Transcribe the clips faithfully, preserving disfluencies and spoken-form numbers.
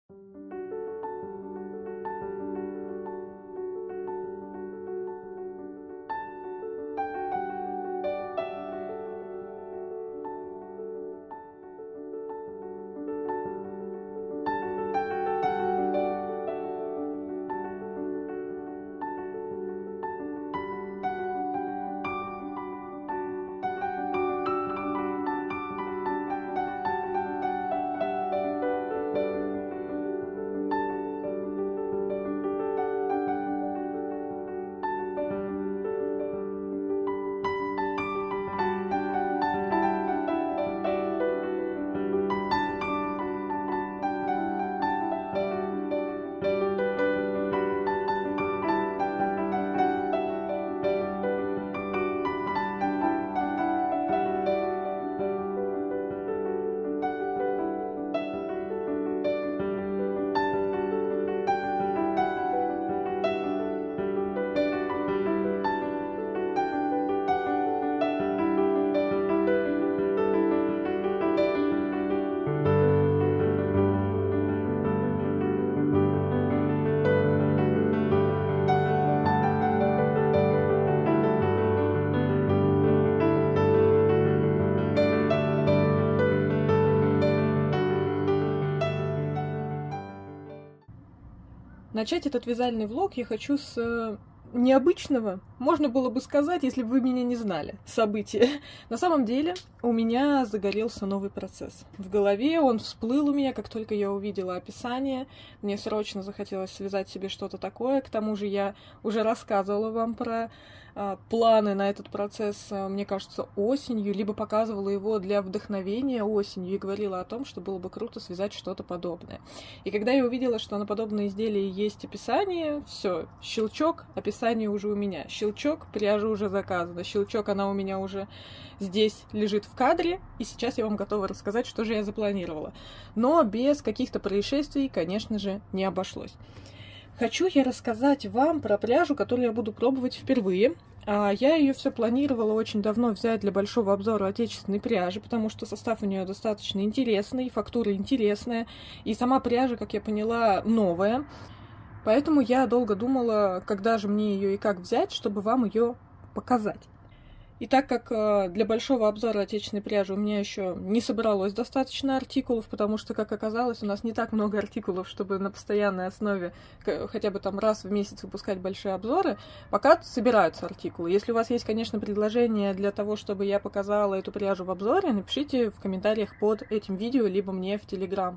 Начать этот вязальный влог я хочу с э, необычного, можно было бы сказать, если бы вы меня не знали, события. На самом деле у меня загорелся новый процесс. В голове он всплыл у меня, как только я увидела описание. Мне срочно захотелось связать себе что-то такое. К тому же я уже рассказывала вам про э, планы на этот процесс, э, мне кажется, осенью, либо показывала его для вдохновения осенью и говорила о том, что было бы круто связать что-то подобное. И когда я увидела, что на подобное изделие есть описание, все, щелчок, описание уже у меня. Щелчок, пряжа уже заказана. Щелчок, она у меня уже здесь лежит в кадре. И сейчас я вам готова рассказать, что же я запланировала. Но без каких-то происшествий, конечно же, не обошлось. Хочу я рассказать вам про пряжу, которую я буду пробовать впервые. Я ее все планировала очень давно взять для большого обзора отечественной пряжи, потому что состав у нее достаточно интересный, фактура интересная, и сама пряжа, как я поняла, новая. Поэтому я долго думала, когда же мне ее и как взять, чтобы вам ее показать. И так как для большого обзора отечественной пряжи у меня еще не собралось достаточно артикулов, потому что, как оказалось, у нас не так много артикулов, чтобы на постоянной основе хотя бы там раз в месяц выпускать большие обзоры, пока собираются артикулы. Если у вас есть, конечно, предложение для того, чтобы я показала эту пряжу в обзоре, напишите в комментариях под этим видео, либо мне в Telegram.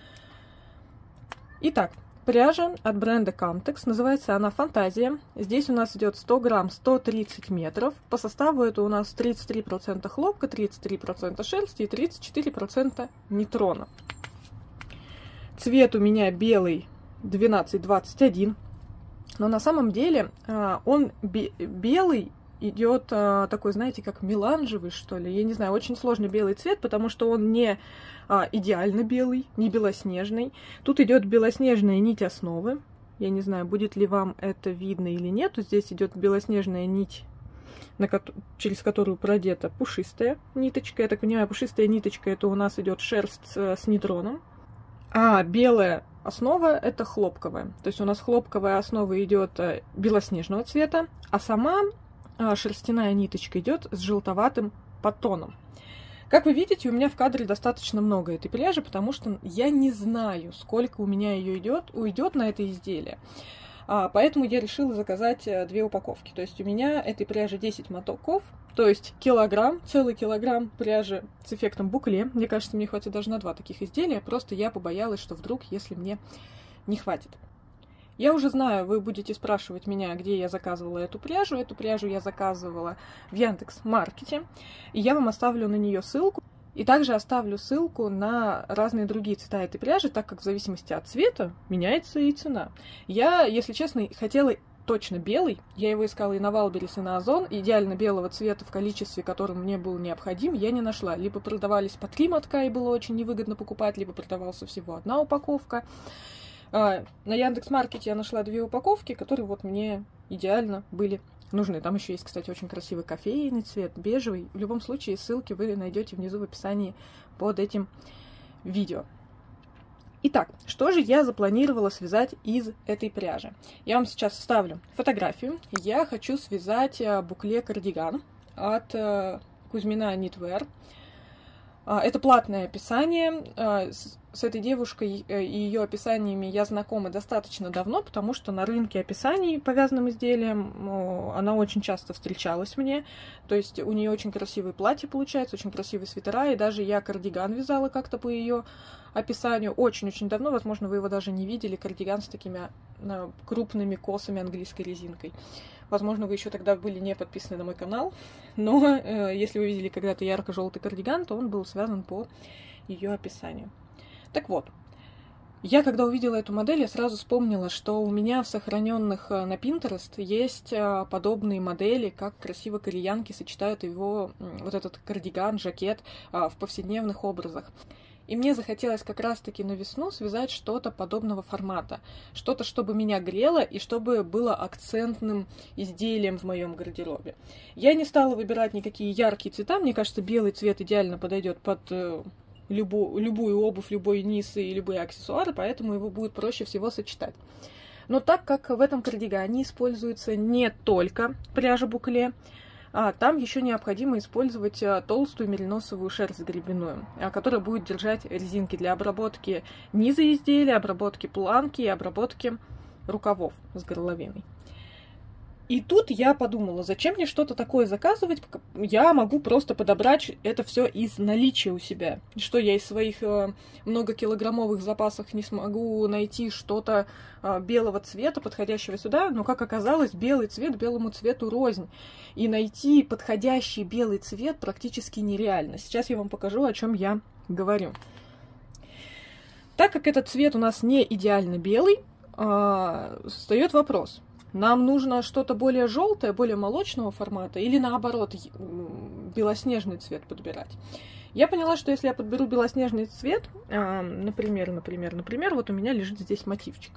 Итак, пряжа от бренда Camtex, называется она Фантазия. Здесь у нас идет сто грамм, сто тридцать метров. По составу это у нас тридцать три процента хлопка, тридцать три процента шерсти и тридцать четыре процента нитрона. Цвет у меня белый двенадцать двадцать один. Но на самом деле он белый идет такой, знаете, как меланжевый, что ли. Я не знаю, очень сложный белый цвет, потому что он не идеально белый, не белоснежный. Тут идет белоснежная нить основы. Я не знаю, будет ли вам это видно или нет. Здесь идет белоснежная нить, на ко через которую продета пушистая ниточка. Я так понимаю, пушистая ниточка это у нас идет шерсть с нитроном. А белая основа это хлопковая. То есть у нас хлопковая основа идет белоснежного цвета, а сама шерстяная ниточка идет с желтоватым подтоном. Как вы видите, у меня в кадре достаточно много этой пряжи, потому что я не знаю, сколько у меня ее идет, уйдет на это изделие. А, поэтому я решила заказать две упаковки. То есть у меня этой пряжи десять мотоков, то есть килограмм, целый килограмм пряжи с эффектом букле. Мне кажется, мне хватит даже на два таких изделия, просто я побоялась, что вдруг, если мне не хватит. Я уже знаю, вы будете спрашивать меня, где я заказывала эту пряжу. Эту пряжу я заказывала в Яндекс.Маркете, и я вам оставлю на нее ссылку. И также оставлю ссылку на разные другие цвета этой пряжи, так как в зависимости от цвета меняется и цена. Я, если честно, хотела точно белый. Я его искала и на Валберес, и на Озон. Идеально белого цвета в количестве, которым мне был необходим, я не нашла. Либо продавались по три мотка, и было очень невыгодно покупать, либо продавался всего одна упаковка. На Яндекс.Маркете я нашла две упаковки, которые вот мне идеально были нужны. Там еще есть, кстати, очень красивый кофейный цвет, бежевый. В любом случае, ссылки вы найдете внизу в описании под этим видео. Итак, что же я запланировала связать из этой пряжи? Я вам сейчас вставлю фотографию. Я хочу связать букле-кардиган от Кузьмина Knitwear. Это платное описание. С этой девушкой и ее описаниями я знакома достаточно давно, потому что на рынке описаний по вязаным изделиям она очень часто встречалась мне. То есть у нее очень красивые платья получаются, очень красивые свитера, и даже я кардиган вязала как-то по ее описанию очень-очень давно. Возможно, вы его даже не видели. Кардиган с такими крупными косами английской резинкой. Возможно, вы еще тогда были не подписаны на мой канал, но э, если вы видели когда-то ярко-желтый кардиган, то он был связан по ее описанию. Так вот, я когда увидела эту модель, я сразу вспомнила, что у меня в сохраненных на Pinterest есть подобные модели, как красиво кореянки сочетают его, вот этот кардиган, жакет в повседневных образах. И мне захотелось как раз-таки на весну связать что-то подобного формата. Что-то, чтобы меня грело и чтобы было акцентным изделием в моем гардеробе. Я не стала выбирать никакие яркие цвета. Мне кажется, белый цвет идеально подойдет под любу, любую обувь, любой низ и любые аксессуары, поэтому его будет проще всего сочетать. Но так как в этом кардигане используется не только пряжа букле, а там еще необходимо использовать толстую мериносовую шерсть гребенную, которая будет держать резинки для обработки низа изделия, обработки планки и обработки рукавов с горловиной. И тут я подумала, зачем мне что-то такое заказывать, я могу просто подобрать это все из наличия у себя. Что я из своих э, многокилограммовых запасов не смогу найти что-то э, белого цвета, подходящего сюда, но, как оказалось, белый цвет белому цвету рознь. И найти подходящий белый цвет практически нереально. Сейчас я вам покажу, о чем я говорю. Так как этот цвет у нас не идеально белый, э, встает вопрос. Нам нужно что-то более желтое, более молочного формата, или наоборот, белоснежный цвет подбирать. Я поняла, что если я подберу белоснежный цвет, например, например, например, вот у меня лежит здесь мотивчик.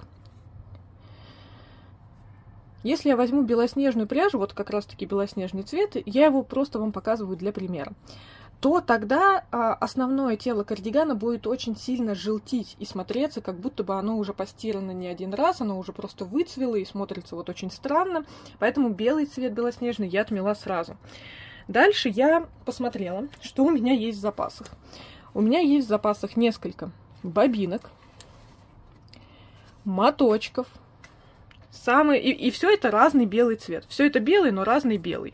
Если я возьму белоснежную пряжу, вот как раз-таки белоснежный цвет, я его просто вам показываю для примера, то тогда а, основное тело кардигана будет очень сильно желтить и смотреться, как будто бы оно уже постирано не один раз, оно уже просто выцвело и смотрится вот очень странно. Поэтому белый цвет белоснежный я отмела сразу. Дальше я посмотрела, что у меня есть в запасах. У меня есть в запасах несколько бобинок, моточков, самые... и, и все это разный белый цвет. Все это белый, но разный белый.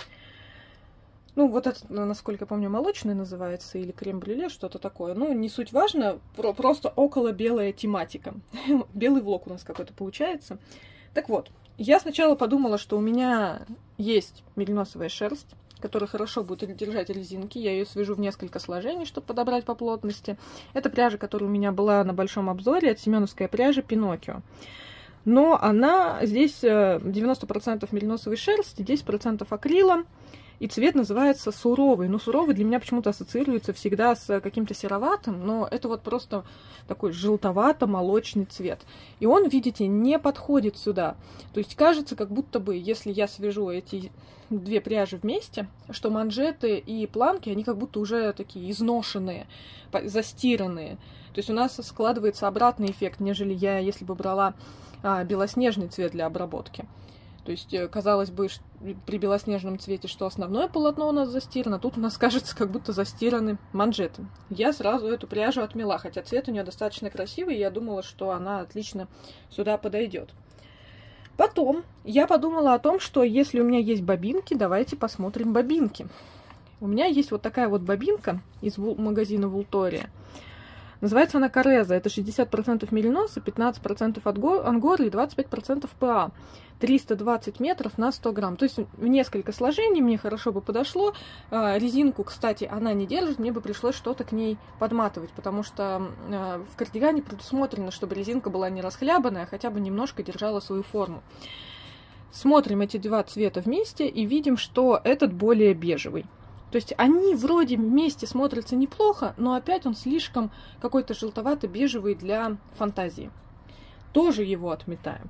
Ну, вот это, насколько я помню, молочный называется, или крем-брюле, что-то такое. Ну, не суть важно, про просто около белая тематика. Белый влог у нас какой-то получается. Так вот, я сначала подумала, что у меня есть мериносовая шерсть, которая хорошо будет держать резинки. Я ее свяжу в несколько сложений, чтобы подобрать по плотности. Это пряжа, которая у меня была на большом обзоре, от семеновской пряжи Пиноккио. Но она здесь девяносто процентов мериносовой шерсти, десять процентов акрила. И цвет называется суровый. Но суровый для меня почему-то ассоциируется всегда с каким-то сероватым, но это вот просто такой желтовато-молочный цвет. И он, видите, не подходит сюда. То есть кажется, как будто бы, если я свяжу эти две пряжи вместе, что манжеты и планки, они как будто уже такие изношенные, застиранные. То есть у нас складывается обратный эффект, нежели я, если бы брала а, белоснежный цвет для обработки. То есть, казалось бы, при белоснежном цвете, что основное полотно у нас застирано, тут у нас, кажется, как будто застираны манжеты. Я сразу эту пряжу отмела, хотя цвет у нее достаточно красивый, и я думала, что она отлично сюда подойдет. Потом я подумала о том, что если у меня есть бобинки, давайте посмотрим бобинки. У меня есть вот такая вот бобинка из магазина Vultoria. Называется она Кореза. Это шестьдесят процентов мериноса, пятнадцать процентов ангоры и двадцать пять процентов ПА. триста двадцать метров на сто грамм. То есть в несколько сложений мне хорошо бы подошло. Резинку, кстати, она не держит. Мне бы пришлось что-то к ней подматывать, потому что в кардигане предусмотрено, чтобы резинка была не расхлябанная, а хотя бы немножко держала свою форму. Смотрим эти два цвета вместе и видим, что этот более бежевый. То есть они вроде вместе смотрятся неплохо, но опять он слишком какой-то желтовато-бежевый для фантазии. Тоже его отметаем.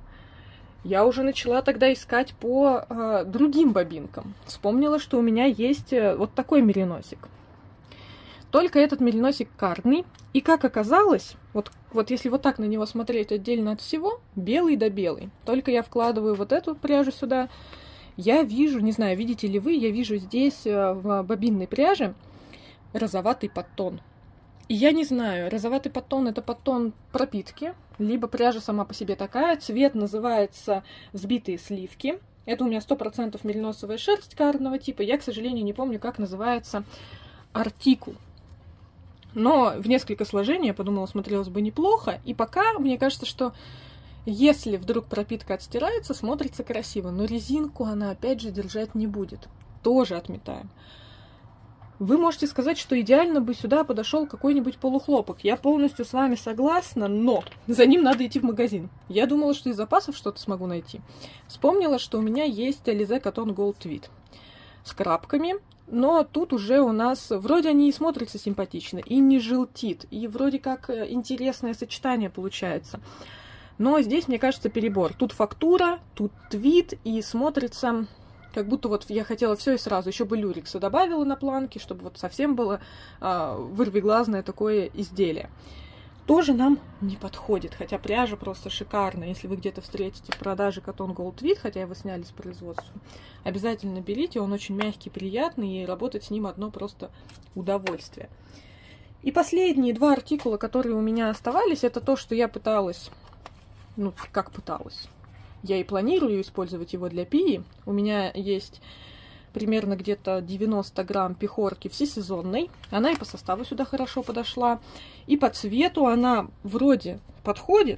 Я уже начала тогда искать по э, другим бобинкам. Вспомнила, что у меня есть э, вот такой мериносик. Только этот мериносик карный. И как оказалось, вот вот если вот так на него смотреть отдельно от всего, белый да белый. Только я вкладываю вот эту пряжу сюда, я вижу, не знаю, видите ли вы, я вижу здесь в бобинной пряже розоватый подтон. И я не знаю, розоватый подтон — это подтон пропитки, либо пряжа сама по себе такая. Цвет называется «Взбитые сливки». Это у меня сто процентов мериносовая шерсть кардного типа. Я, к сожалению, не помню, как называется артикул. Но в несколько сложений я подумала, смотрелось бы неплохо. И пока, мне кажется, что если вдруг пропитка отстирается, смотрится красиво. Но резинку она, опять же, держать не будет. Тоже отметаем. Вы можете сказать, что идеально бы сюда подошел какой-нибудь полухлопок. Я полностью с вами согласна, но за ним надо идти в магазин. Я думала, что из запасов что-то смогу найти. Вспомнила, что у меня есть Alize Cotton Gold Tweed с крапками, но тут уже у нас вроде они и смотрятся симпатично, и не желтит, и вроде как интересное сочетание получается. Но здесь, мне кажется, перебор. Тут фактура, тут твид, и смотрится... Как будто вот я хотела все и сразу. Еще бы люрекса добавила на планке, чтобы вот совсем было а, вырвиглазное такое изделие. Тоже нам не подходит. Хотя пряжа просто шикарная. Если вы где-то встретите в продаже Cotton Gold Tweed, хотя его сняли с производства, обязательно берите. Он очень мягкий, приятный, и работать с ним одно просто удовольствие. И последние два артикула, которые у меня оставались, это то, что я пыталась... Ну, как пыталась... Я и планирую использовать его для пии. У меня есть примерно где-то девяносто грамм пехорки всесезонной. Она и по составу сюда хорошо подошла. И по цвету она вроде подходит.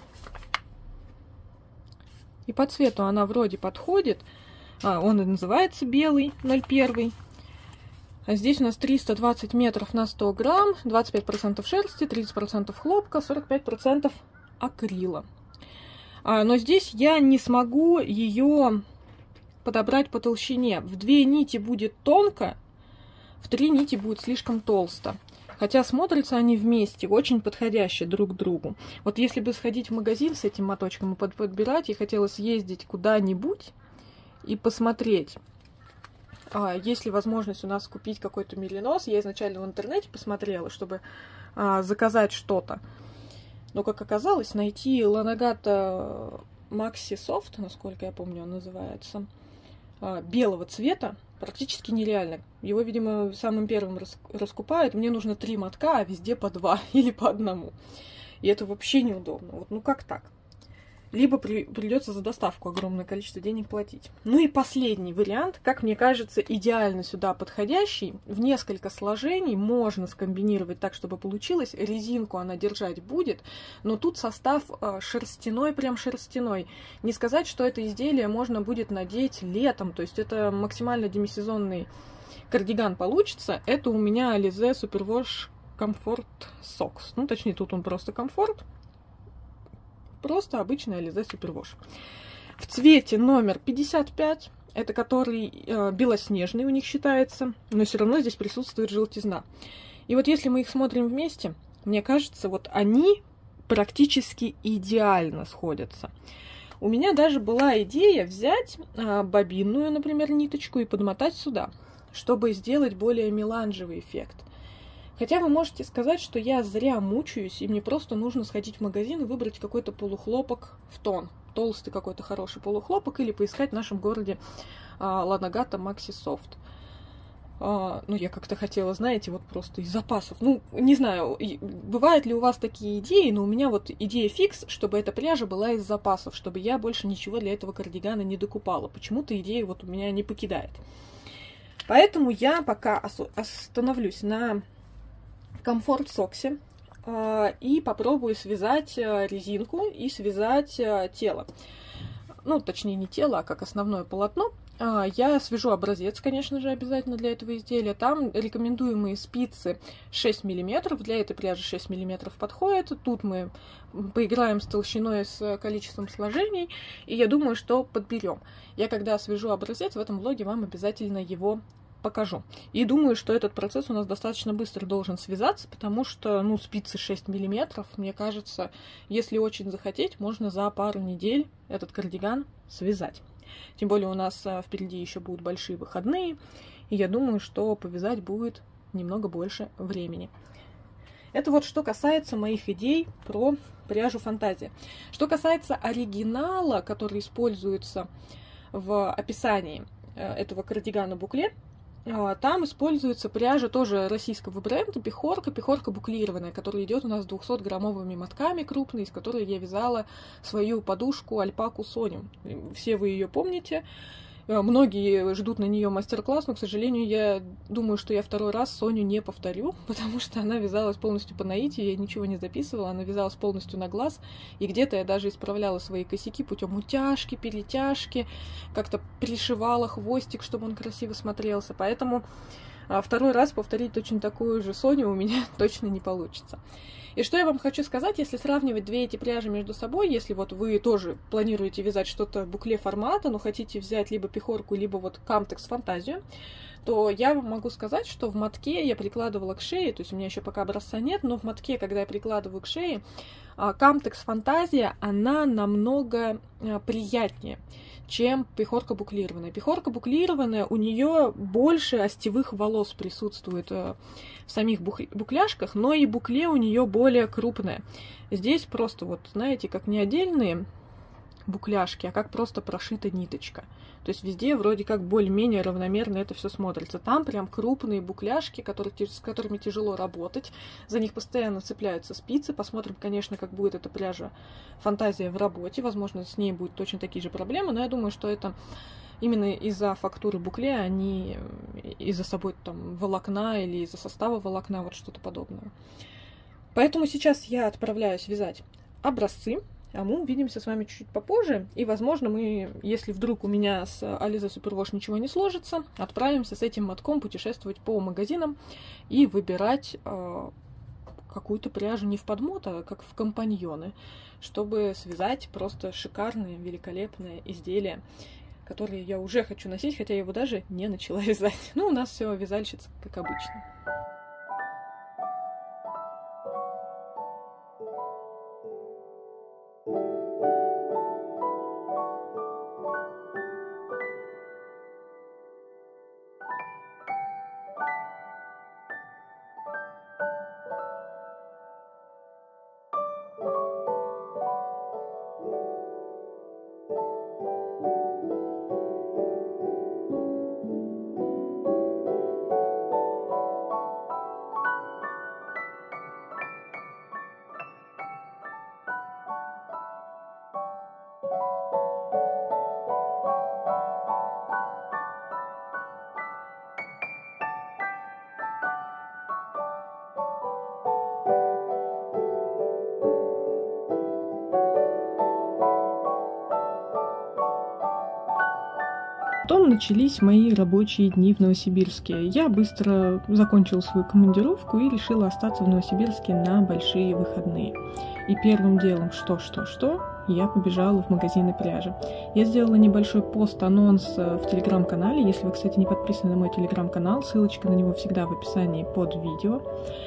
И по цвету она вроде подходит. А, он и называется белый, ноль один. А здесь у нас триста двадцать метров на сто грамм, двадцать пять процентов шерсти, тридцать процентов хлопка, сорок пять процентов акрила. Но здесь я не смогу ее подобрать по толщине. В две нити будет тонко, в три нити будет слишком толсто. Хотя смотрятся они вместе, очень подходящие друг к другу. Вот если бы сходить в магазин с этим моточком и подбирать, я хотела съездить куда-нибудь и посмотреть, есть ли возможность у нас купить какой-то меринос. Я изначально в интернете посмотрела, чтобы заказать что-то. Но, как оказалось, найти Lanagato Maxi Soft, насколько я помню, он называется, белого цвета практически нереально. Его, видимо, самым первым раскупают. Мне нужно три мотка, а везде по два или по одному. И это вообще неудобно. Вот, ну как так? Либо при, придется за доставку огромное количество денег платить. Ну и последний вариант, как мне кажется, идеально сюда подходящий. В несколько сложений можно скомбинировать так, чтобы получилось. Резинку она держать будет, но тут состав шерстяной, прям шерстяной. Не сказать, что это изделие можно будет надеть летом, то есть это максимально демисезонный кардиган получится. Это у меня Alize Superwash Comfort Socks. Ну, точнее, тут он просто комфорт. Просто обычный Alize Superwash. В цвете номер пятьдесят пять, это который э, белоснежный у них считается, но все равно здесь присутствует желтизна. И вот если мы их смотрим вместе, мне кажется, вот они практически идеально сходятся. У меня даже была идея взять э, бобинную, например, ниточку и подмотать сюда, чтобы сделать более меланжевый эффект. Хотя вы можете сказать, что я зря мучаюсь, и мне просто нужно сходить в магазин и выбрать какой-то полухлопок в тон. Толстый какой-то хороший полухлопок, или поискать в нашем городе а, Lanagato Maxi Soft. А, ну, я как-то хотела, знаете, вот просто из запасов. Ну, не знаю, бывают ли у вас такие идеи, но у меня вот идея фикс, чтобы эта пряжа была из запасов, чтобы я больше ничего для этого кардигана не докупала. Почему-то идея вот у меня не покидает. Поэтому я пока остановлюсь на Comfort Socks э, и попробую связать э, резинку и связать э, тело. Ну, точнее, не тело, а как основное полотно. Э, я свяжу образец, конечно же, обязательно для этого изделия. Там рекомендуемые спицы шесть миллиметров. Для этой пряжи шесть миллиметров подходит. Тут мы поиграем с толщиной, с количеством сложений. И я думаю, что подберем. Я когда свяжу образец, в этом влоге вам обязательно его покажу. И думаю, что этот процесс у нас достаточно быстро должен связаться, потому что, ну, спицы шесть миллиметров, мне кажется, если очень захотеть, можно за пару недель этот кардиган связать. Тем более у нас а, впереди еще будут большие выходные, и я думаю, что повязать будет немного больше времени. Это вот что касается моих идей про пряжу Фантазия. Что касается оригинала, который используется в описании этого кардигана букле, там используется пряжа тоже российского бренда Пехорка, Пехорка буклированная, которая идет у нас двухсотграммовыми мотками крупной, из которой я вязала свою подушку альпаку Соню. Все вы ее помните. Многие ждут на нее мастер-класс, но, к сожалению, я думаю, что я второй раз Соню не повторю, потому что она вязалась полностью по наитию, я ничего не записывала, она вязалась полностью на глаз, и где-то я даже исправляла свои косяки путем утяжки, перетяжки, как-то пришивала хвостик, чтобы он красиво смотрелся, поэтому второй раз повторить точно такую же Соню у меня точно не получится. И что я вам хочу сказать, если сравнивать две эти пряжи между собой, если вот вы тоже планируете вязать что-то букле формата, но хотите взять либо Пехорку, либо вот Камтекс Фантазию, то я вам могу сказать, что в мотке я прикладывала к шее, то есть у меня еще пока образца нет, но в мотке, когда я прикладываю к шее, Камтекс Фантазия, она намного приятнее, чем Пехорка буклированная. Пехорка буклированная, у нее больше остевых волос присутствует в самих букляшках, но и букле у нее более крупное. Здесь просто вот, знаете, как не отдельные букляшки, а как просто прошита ниточка. То есть везде вроде как более-менее равномерно это все смотрится. Там прям крупные букляшки, которые, с которыми тяжело работать. За них постоянно цепляются спицы. Посмотрим, конечно, как будет эта пряжа Фантазия в работе. Возможно, с ней будут точно такие же проблемы, но я думаю, что это именно из-за фактуры букле, а не из-за собой там волокна или из-за состава волокна, вот что-то подобное. Поэтому сейчас я отправляюсь вязать образцы. А мы увидимся с вами чуть-чуть попозже. И, возможно, мы, если вдруг у меня с Alize Superwash ничего не сложится, отправимся с этим мотком путешествовать по магазинам и выбирать э, какую-то пряжу не в подмот, а как в компаньоны, чтобы связать просто шикарные, великолепные изделия, которые я уже хочу носить, хотя я его даже не начала вязать. Ну, у нас все вязальщица, как обычно. Потом начались мои рабочие дни в Новосибирске. Я быстро закончила свою командировку и решила остаться в Новосибирске на большие выходные. И первым делом, что-что-что, я побежала в магазины пряжи. Я сделала небольшой пост-анонс в телеграм-канале. Если вы, кстати, не подписаны на мой телеграм-канал, ссылочка на него всегда в описании под видео.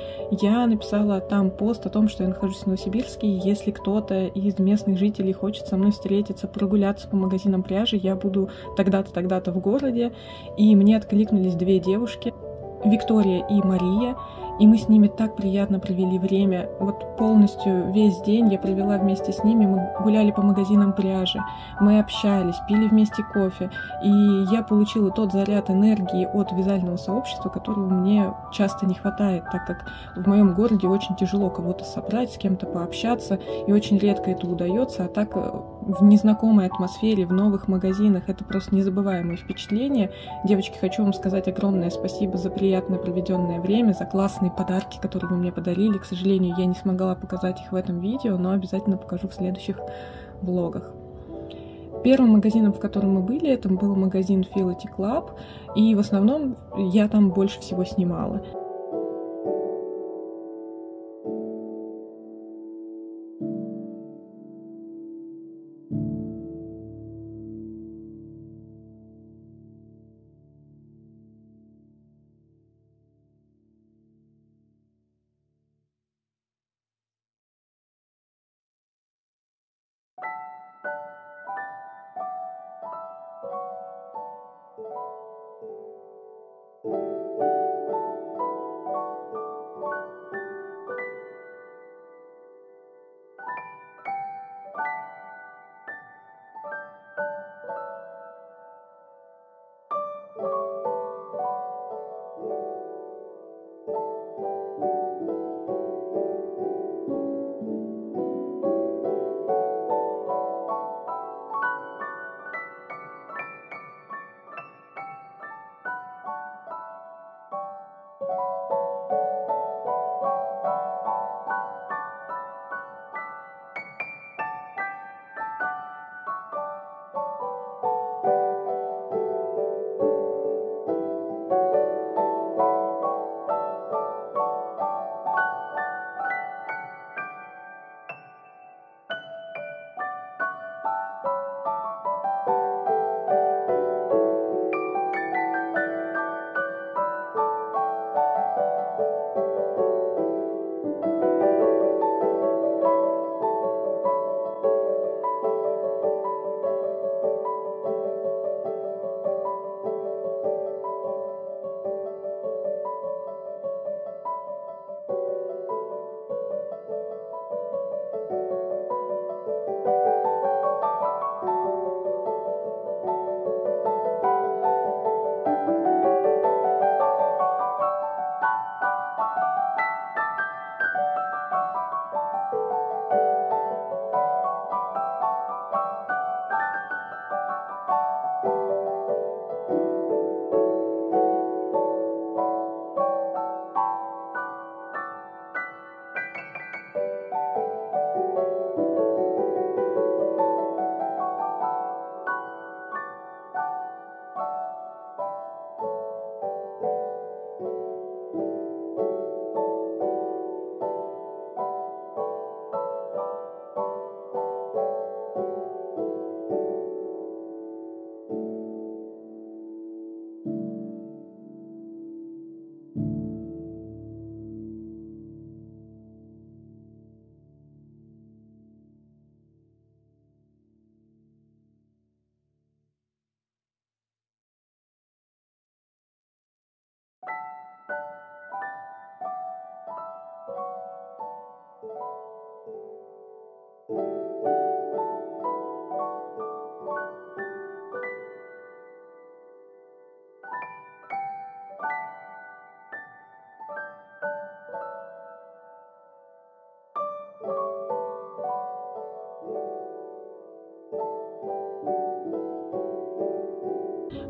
Я написала там пост о том, что я нахожусь в Новосибирске, и если кто-то из местных жителей хочет со мной встретиться, прогуляться по магазинам пряжи, я буду тогда-то, тогда-то в городе. И мне откликнулись две девушки, Виктория и Мария, и мы с ними так приятно провели время. Вот полностью весь день я провела вместе с ними, мы гуляли по магазинам пряжи, мы общались, пили вместе кофе, и я получила тот заряд энергии от вязального сообщества, которого мне часто не хватает, так как в моем городе очень тяжело кого-то собрать, с кем-то пообщаться, и очень редко это удается, а так в незнакомой атмосфере, в новых магазинах, это просто незабываемое впечатление. Девочки, хочу вам сказать огромное спасибо за приятно проведенное время, за классные подарки, которые вы мне подарили. К сожалению, я не смогла показать их в этом видео, но обязательно покажу в следующих влогах. Первым магазином, в котором мы были, это был магазин Phility Club, и в основном я там больше всего снимала.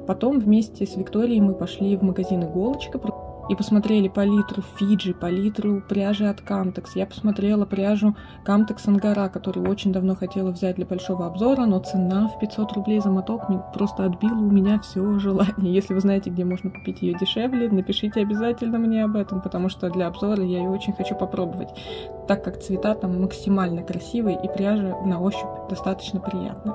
Потом вместе с Викторией мы пошли в магазин «Иголочка» и посмотрели палитру Фиджи, палитру пряжи от Камтекс. Я посмотрела пряжу Камтекс Ангара, которую очень давно хотела взять для большого обзора, но цена в пятьсот рублей за моток просто отбила у меня все желание. Если вы знаете, где можно купить ее дешевле, напишите обязательно мне об этом, потому что для обзора я ее очень хочу попробовать, так как цвета там максимально красивые и пряжа на ощупь достаточно приятная.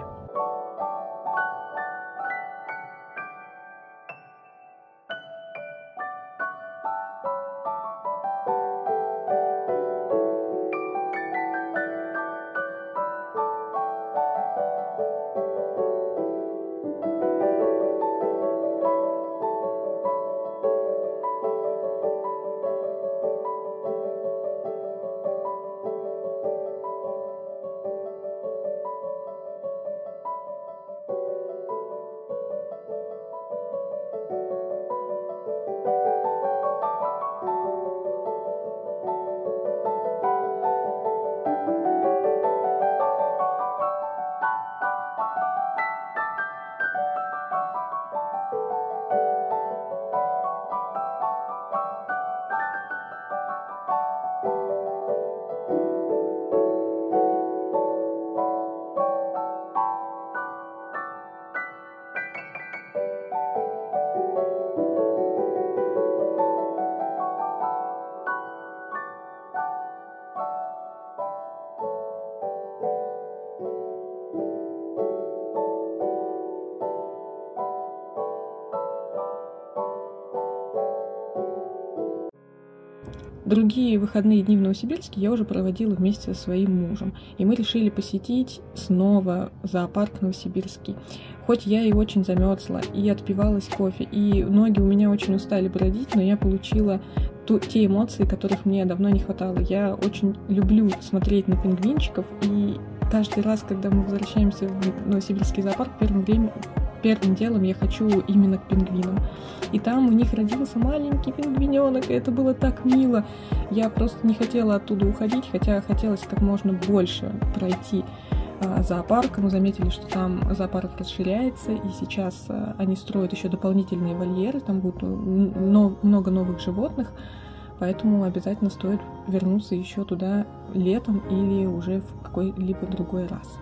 Другие выходные дни в Новосибирске я уже проводила вместе со своим мужем. И мы решили посетить снова зоопарк новосибирский. Хоть я и очень замерзла, и отпивалась кофе, и ноги у меня очень устали бродить, но я получила ту, те эмоции, которых мне давно не хватало. Я очень люблю смотреть на пингвинчиков, и каждый раз, когда мы возвращаемся в Новосибирский зоопарк, первым временем Первым делом я хочу именно к пингвинам. И там у них родился маленький пингвиненок, и это было так мило. Я просто не хотела оттуда уходить, хотя хотелось как можно больше пройти а, зоопарк. Мы заметили, что там зоопарк расширяется, и сейчас а, они строят еще дополнительные вольеры, там будет но, много новых животных, поэтому обязательно стоит вернуться еще туда летом или уже в какой-либо другой раз.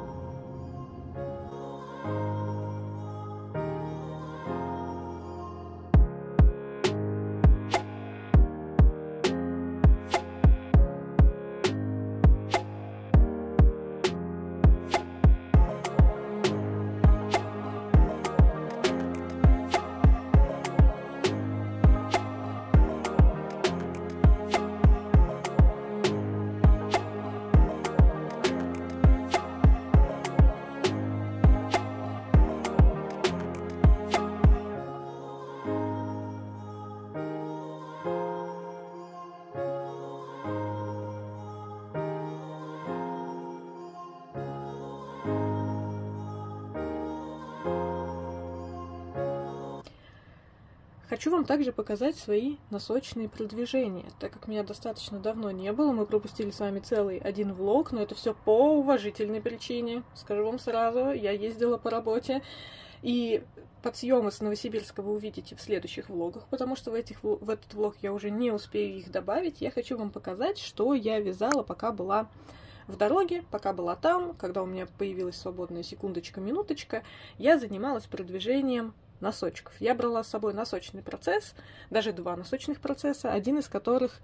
Хочу вам также показать свои носочные продвижения, так как меня достаточно давно не было, мы пропустили с вами целый один влог, но это все по уважительной причине, скажу вам сразу, я ездила по работе, и подсъемы с Новосибирска вы увидите в следующих влогах, потому что в, этих, в этот влог я уже не успею их добавить. Я хочу вам показать, что я вязала, пока была в дороге, пока была там, когда у меня появилась свободная секундочка, минуточка, я занималась продвижением носочков. Я брала с собой носочный процесс, даже два носочных процесса, один из которых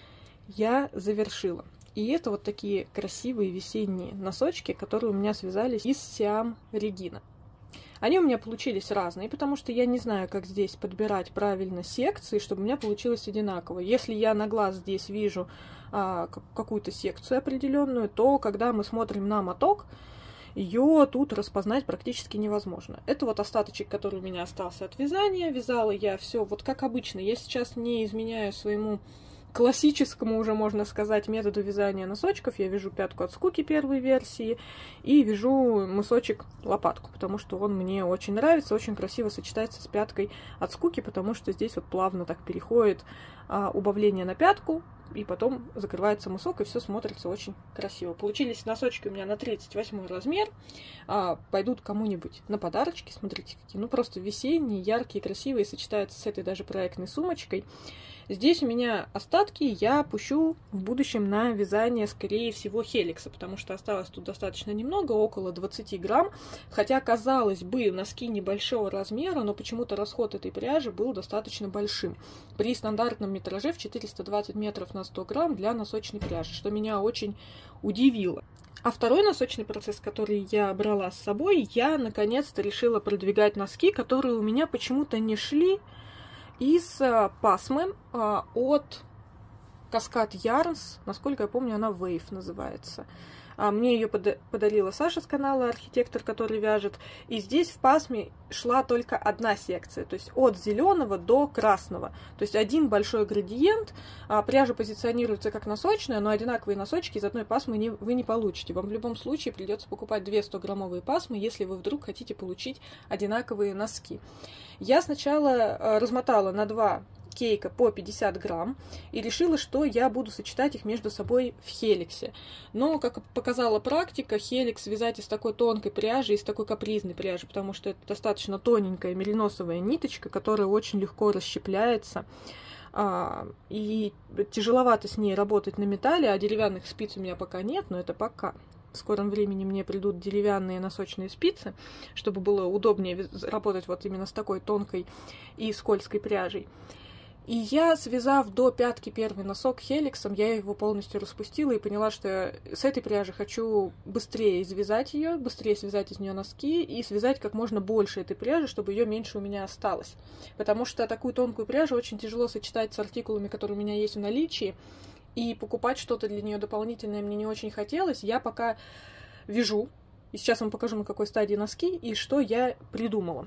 я завершила. И это вот такие красивые весенние носочки, которые у меня связались из Siam Regina. Они у меня получились разные, потому что я не знаю, как здесь подбирать правильно секции, чтобы у меня получилось одинаково. Если я на глаз здесь вижу а, какую-то секцию определенную, то когда мы смотрим на моток, ее тут распознать практически невозможно. Это вот остаточек, который у меня остался от вязания. Вязала я все вот как обычно. Я сейчас не изменяю своему классическому, уже можно сказать, методу вязания носочков. Я вяжу пятку от скуки первой версии и вяжу мысочек лопатку, потому что он мне очень нравится, очень красиво сочетается с пяткой от скуки, потому что здесь вот плавно так переходит а, убавление на пятку, и потом закрывается мысок, и все смотрится очень красиво. Получились носочки у меня на тридцать восьмой размер. А, пойдут кому-нибудь на подарочки. Смотрите, какие. Ну, просто весенние, яркие, красивые, сочетаются с этой даже проектной сумочкой. Здесь у меня остатки я пущу в будущем на вязание, скорее всего, хеликса, потому что осталось тут достаточно немного, около двадцати грамм. Хотя, казалось бы, носки небольшого размера, но почему-то расход этой пряжи был достаточно большим. При стандартном метраже в четыреста двадцать метров на сто грамм для носочной пряжи, что меня очень удивило. А второй носочный процесс, который я брала с собой, я наконец-то решила продвигать носки, которые у меня почему-то не шли из пасмы от Cascade Yarns, насколько я помню, она Wave называется. Мне ее подарила Саша с канала Архитектор, который вяжет. И здесь в пасме шла только одна секция, то есть от зеленого до красного. То есть один большой градиент. Пряжа позиционируется как носочная, но одинаковые носочки из одной пасмы не, вы не получите. Вам в любом случае придется покупать две стограммовые пасмы, если вы вдруг хотите получить одинаковые носки. Я сначала размотала на два кейка по пятьдесят грамм и решила, что я буду сочетать их между собой в хеликсе. Но, как показала практика, хеликс вязать из такой тонкой пряжи, из такой капризной пряжи, потому что это достаточно тоненькая мериносовая ниточка, которая очень легко расщепляется. А, и тяжеловато с ней работать на металле, а деревянных спиц у меня пока нет, но это пока. В скором времени мне придут деревянные носочные спицы, чтобы было удобнее работать вот именно с такой тонкой и скользкой пряжей. И я, связав до пятки первый носок хеликсом, я его полностью распустила и поняла, что я с этой пряжи хочу быстрее извязать ее, быстрее связать из нее носки и связать как можно больше этой пряжи, чтобы ее меньше у меня осталось. Потому что такую тонкую пряжу очень тяжело сочетать с артикулами, которые у меня есть в наличии, и покупать что-то для нее дополнительное мне не очень хотелось. Я пока вяжу, и сейчас вам покажу, на какой стадии носки, и что я придумала.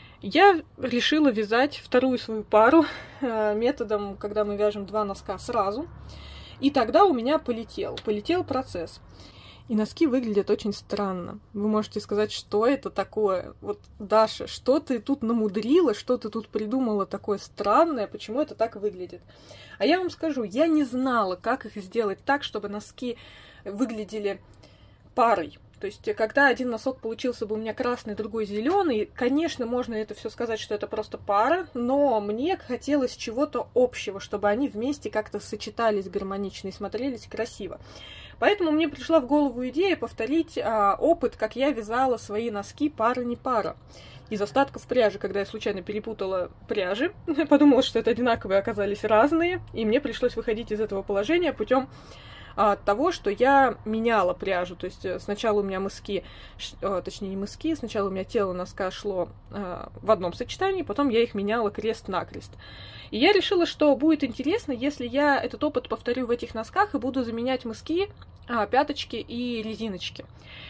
Я решила вязать вторую свою пару э, методом, когда мы вяжем два носка сразу. И тогда у меня полетел, полетел процесс. И носки выглядят очень странно. Вы можете сказать, что это такое? Вот, Даша, что ты тут намудрила, что ты тут придумала такое странное, почему это так выглядит? А я вам скажу, я не знала, как их сделать так, чтобы носки выглядели парой. То есть, когда один носок получился бы у меня красный, другой зеленый, конечно, можно это все сказать, что это просто пара, но мне хотелось чего-то общего, чтобы они вместе как-то сочетались гармонично и смотрелись красиво. Поэтому мне пришла в голову идея повторить а, опыт, как я вязала свои носки пара-не пара. Из остатков пряжи, когда я случайно перепутала пряжи, подумала, что это одинаковые, оказались разные, и мне пришлось выходить из этого положения путем от того, что я меняла пряжу. То есть сначала у меня мыски, точнее не мыски, сначала у меня тело носка шло в одном сочетании, потом я их меняла крест-накрест. И я решила, что будет интересно, если я этот опыт повторю в этих носках и буду заменять мыски, пяточки и резиночки.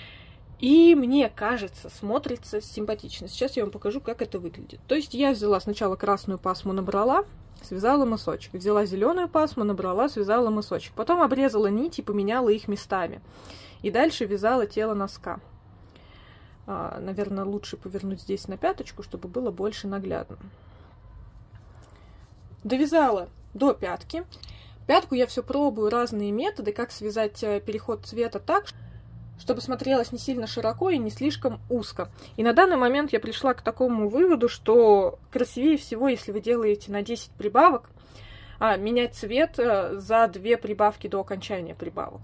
И мне кажется, смотрится симпатично. Сейчас я вам покажу, как это выглядит. То есть я взяла сначала красную пасму, набрала, связала мысочек. Взяла зеленую пасму, набрала, связала мысочек. Потом обрезала нить и поменяла их местами. И дальше вязала тело носка. А, наверное, лучше повернуть здесь на пяточку, чтобы было больше наглядно. Довязала до пятки. Пятку я все пробую разные методы, как связать переход цвета так, чтобы смотрелось не сильно широко и не слишком узко. И на данный момент я пришла к такому выводу, что красивее всего, если вы делаете на десять прибавок, а, менять цвет за две прибавки до окончания прибавок.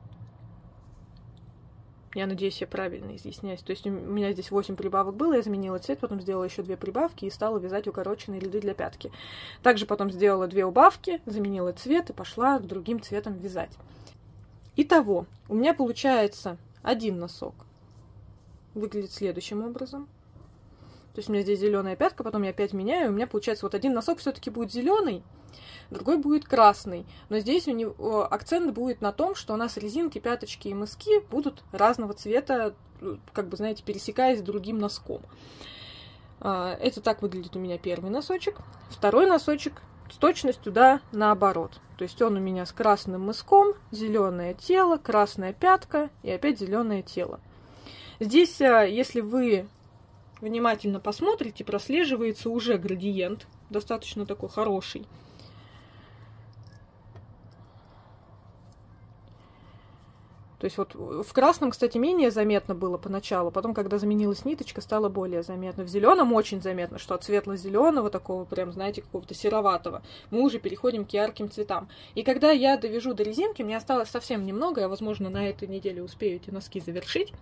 Я надеюсь, я правильно изъясняюсь. То есть у меня здесь восемь прибавок было, я заменила цвет, потом сделала еще две прибавки и стала вязать укороченные ряды для пятки. Также потом сделала две убавки, заменила цвет и пошла другим цветом вязать. Итого, у меня получается один носок. Выглядит следующим образом. То есть у меня здесь зеленая пятка, потом я опять меняю, и у меня получается вот один носок все-таки будет зеленый, другой будет красный. Но здесь у него акцент будет на том, что у нас резинки, пяточки и мыски будут разного цвета, как бы, знаете, пересекаясь с другим носком. Это так выглядит у меня первый носочек. Второй носочек с точностью, да, наоборот. То есть он у меня с красным мыском, зеленое тело, красная пятка и опять зеленое тело. Здесь, если вы внимательно посмотрите, прослеживается уже градиент, достаточно такой хороший. То есть вот в красном, кстати, менее заметно было поначалу, потом, когда заменилась ниточка, стало более заметно. В зеленом очень заметно, что от светло-зеленого такого, прям, знаете, какого-то сероватого, мы уже переходим к ярким цветам. И когда я довяжу до резинки, мне осталось совсем немного, я, возможно, на этой неделе успею эти носки завершить,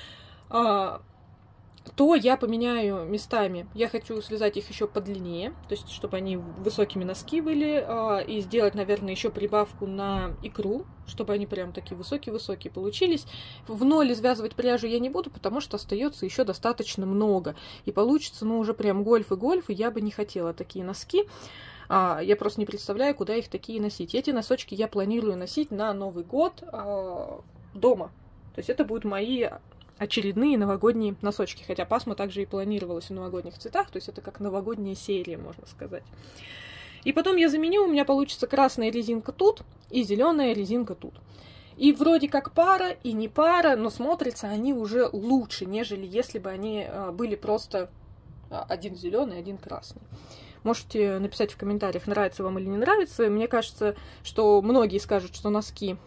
то я поменяю местами. Я хочу связать их еще подлиннее, то есть чтобы они высокими носки были, э, и сделать, наверное, еще прибавку на икру, чтобы они прям такие высокие-высокие получились. В ноль связывать пряжу я не буду, потому что остается еще достаточно много. И получится, ну, уже прям гольф и гольф, и я бы не хотела такие носки. А, я просто не представляю, куда их такие носить. Эти носочки я планирую носить на Новый год а, дома. То есть это будут мои очередные новогодние носочки, хотя пасма также и планировалась в новогодних цветах, то есть это как новогодняя серия, можно сказать. И потом я заменю, у меня получится красная резинка тут и зеленая резинка тут. И вроде как пара и не пара, но смотрятся они уже лучше, нежели если бы они были просто один зеленый, один красный. Можете написать в комментариях, нравится вам или не нравится. Мне кажется, что многие скажут, что носки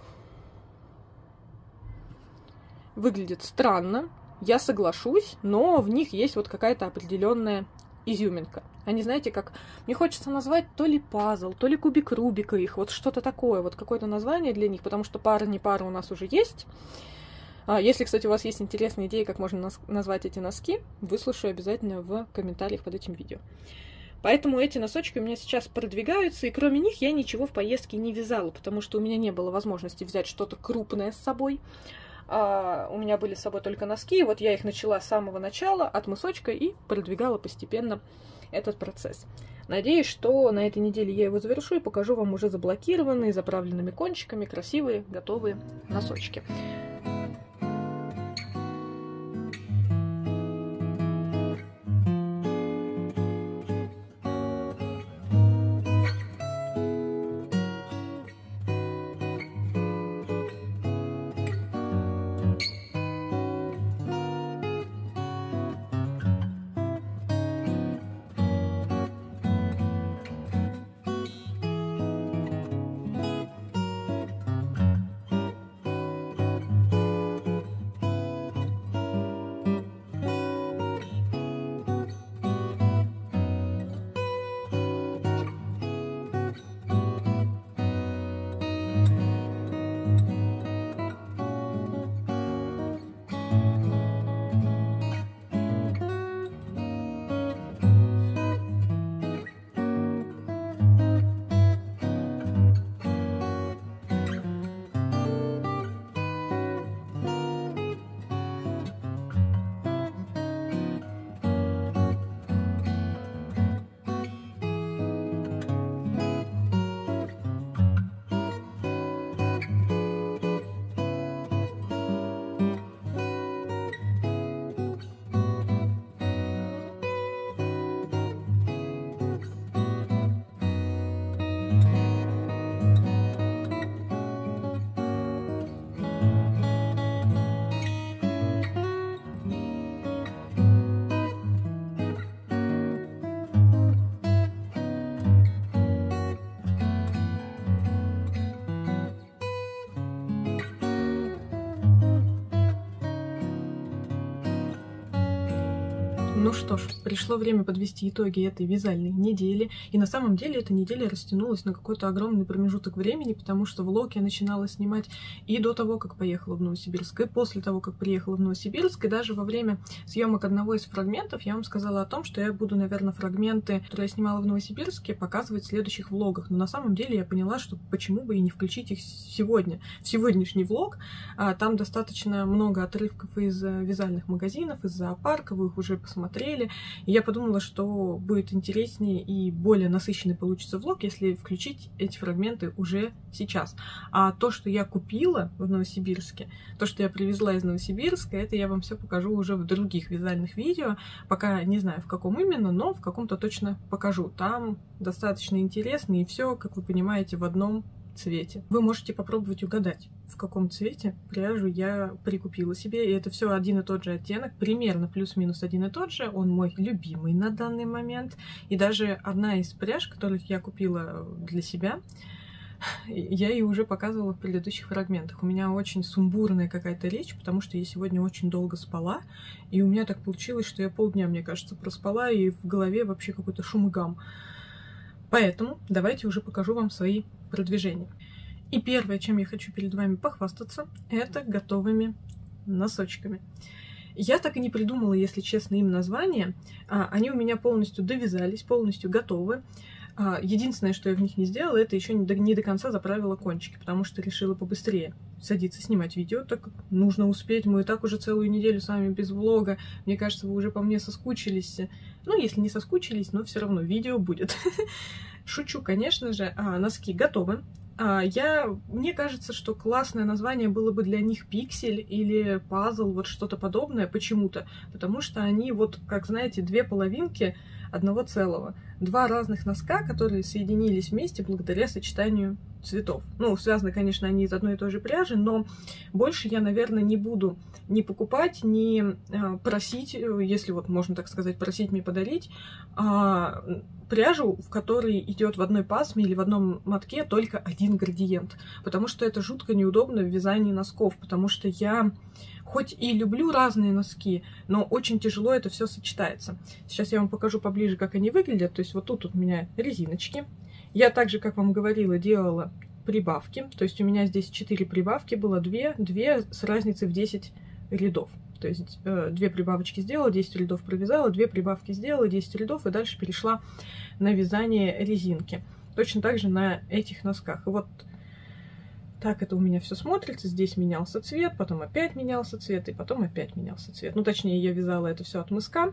выглядит странно, я соглашусь, но в них есть вот какая-то определенная изюминка. Они, знаете, как... Мне хочется назвать то ли пазл, то ли кубик Рубика их, вот что-то такое, вот какое-то название для них, потому что пара не пара у нас уже есть. Если, кстати, у вас есть интересные идеи, как можно назвать эти носки, выслушаю обязательно в комментариях под этим видео. Поэтому эти носочки у меня сейчас продвигаются, и кроме них я ничего в поездке не вязала, потому что у меня не было возможности взять что-то крупное с собой. А у меня были с собой только носки, вот я их начала с самого начала, от мысочка, и продвигала постепенно этот процесс. Надеюсь, что на этой неделе я его завершу и покажу вам уже заблокированные, заправленными кончиками, красивые, готовые носочки. Ну что ж, пришло время подвести итоги этой вязальной недели. И на самом деле эта неделя растянулась на какой-то огромный промежуток времени, потому что влог я начинала снимать и до того, как поехала в Новосибирск, и после того, как приехала в Новосибирск. И даже во время съемок одного из фрагментов я вам сказала о том, что я буду, наверное, фрагменты, которые я снимала в Новосибирске, показывать в следующих влогах. Но на самом деле я поняла, что почему бы и не включить их сегодня, в сегодняшний влог. Там достаточно много отрывков из вязальных магазинов, из зоопарка, вы их уже посмотрели. И я подумала, что будет интереснее и более насыщенный получится влог, если включить эти фрагменты уже сейчас. А то, что я купила в Новосибирске, то, что я привезла из Новосибирска, это я вам все покажу уже в других вязальных видео. Пока не знаю, в каком именно, но в каком-то точно покажу. Там достаточно интересно, и все, как вы понимаете, в одном цвете. Вы можете попробовать угадать, в каком цвете пряжу я прикупила себе. И это все один и тот же оттенок, примерно плюс-минус один и тот же. Он мой любимый на данный момент. И даже одна из пряж, которых я купила для себя, я ее уже показывала в предыдущих фрагментах. У меня очень сумбурная какая-то речь, потому что я сегодня очень долго спала, и у меня так получилось, что я полдня, мне кажется, проспала, и в голове вообще какой-то шум и гам. Поэтому давайте уже покажу вам свои продвижения. И первое, чем я хочу перед вами похвастаться, это готовыми носочками. Я так и не придумала, если честно, им название. Они у меня полностью довязались, полностью готовы. Единственное, что я в них не сделала, это еще не до, не до конца заправила кончики, потому что решила побыстрее садиться снимать видео, так как нужно успеть. Мы и так уже целую неделю с вами без влога. Мне кажется, вы уже по мне соскучились. Ну, если не соскучились, но все равно видео будет. Шучу, конечно же. Носки готовы. Я, мне кажется, что классное название было бы для них пиксель или пазл, вот что-то подобное почему-то, потому что они вот, как знаете, две половинки одного целого. Два разных носка, которые соединились вместе благодаря сочетанию цветов. Ну, связаны, конечно, они из одной и той же пряжи, но больше я, наверное, не буду ни покупать, ни просить, если вот можно так сказать, просить мне подарить, а пряжу, в которой идет в одной пасме или в одном мотке только один градиент. Потому что это жутко неудобно в вязании носков, потому что я хоть и люблю разные носки, но очень тяжело это все сочетается. Сейчас я вам покажу поближе, как они выглядят. То есть вот тут вот у меня резиночки. Я также, как вам говорила, делала прибавки. То есть у меня здесь четыре прибавки, было две, две с разницей в десять рядов. То есть э, две прибавочки сделала, десять рядов провязала, две прибавки сделала, десять рядов, и дальше перешла на вязание резинки. Точно так же на этих носках. И вот так это у меня все смотрится. Здесь менялся цвет, потом опять менялся цвет, и потом опять менялся цвет. Ну, точнее, я вязала это все от мыска.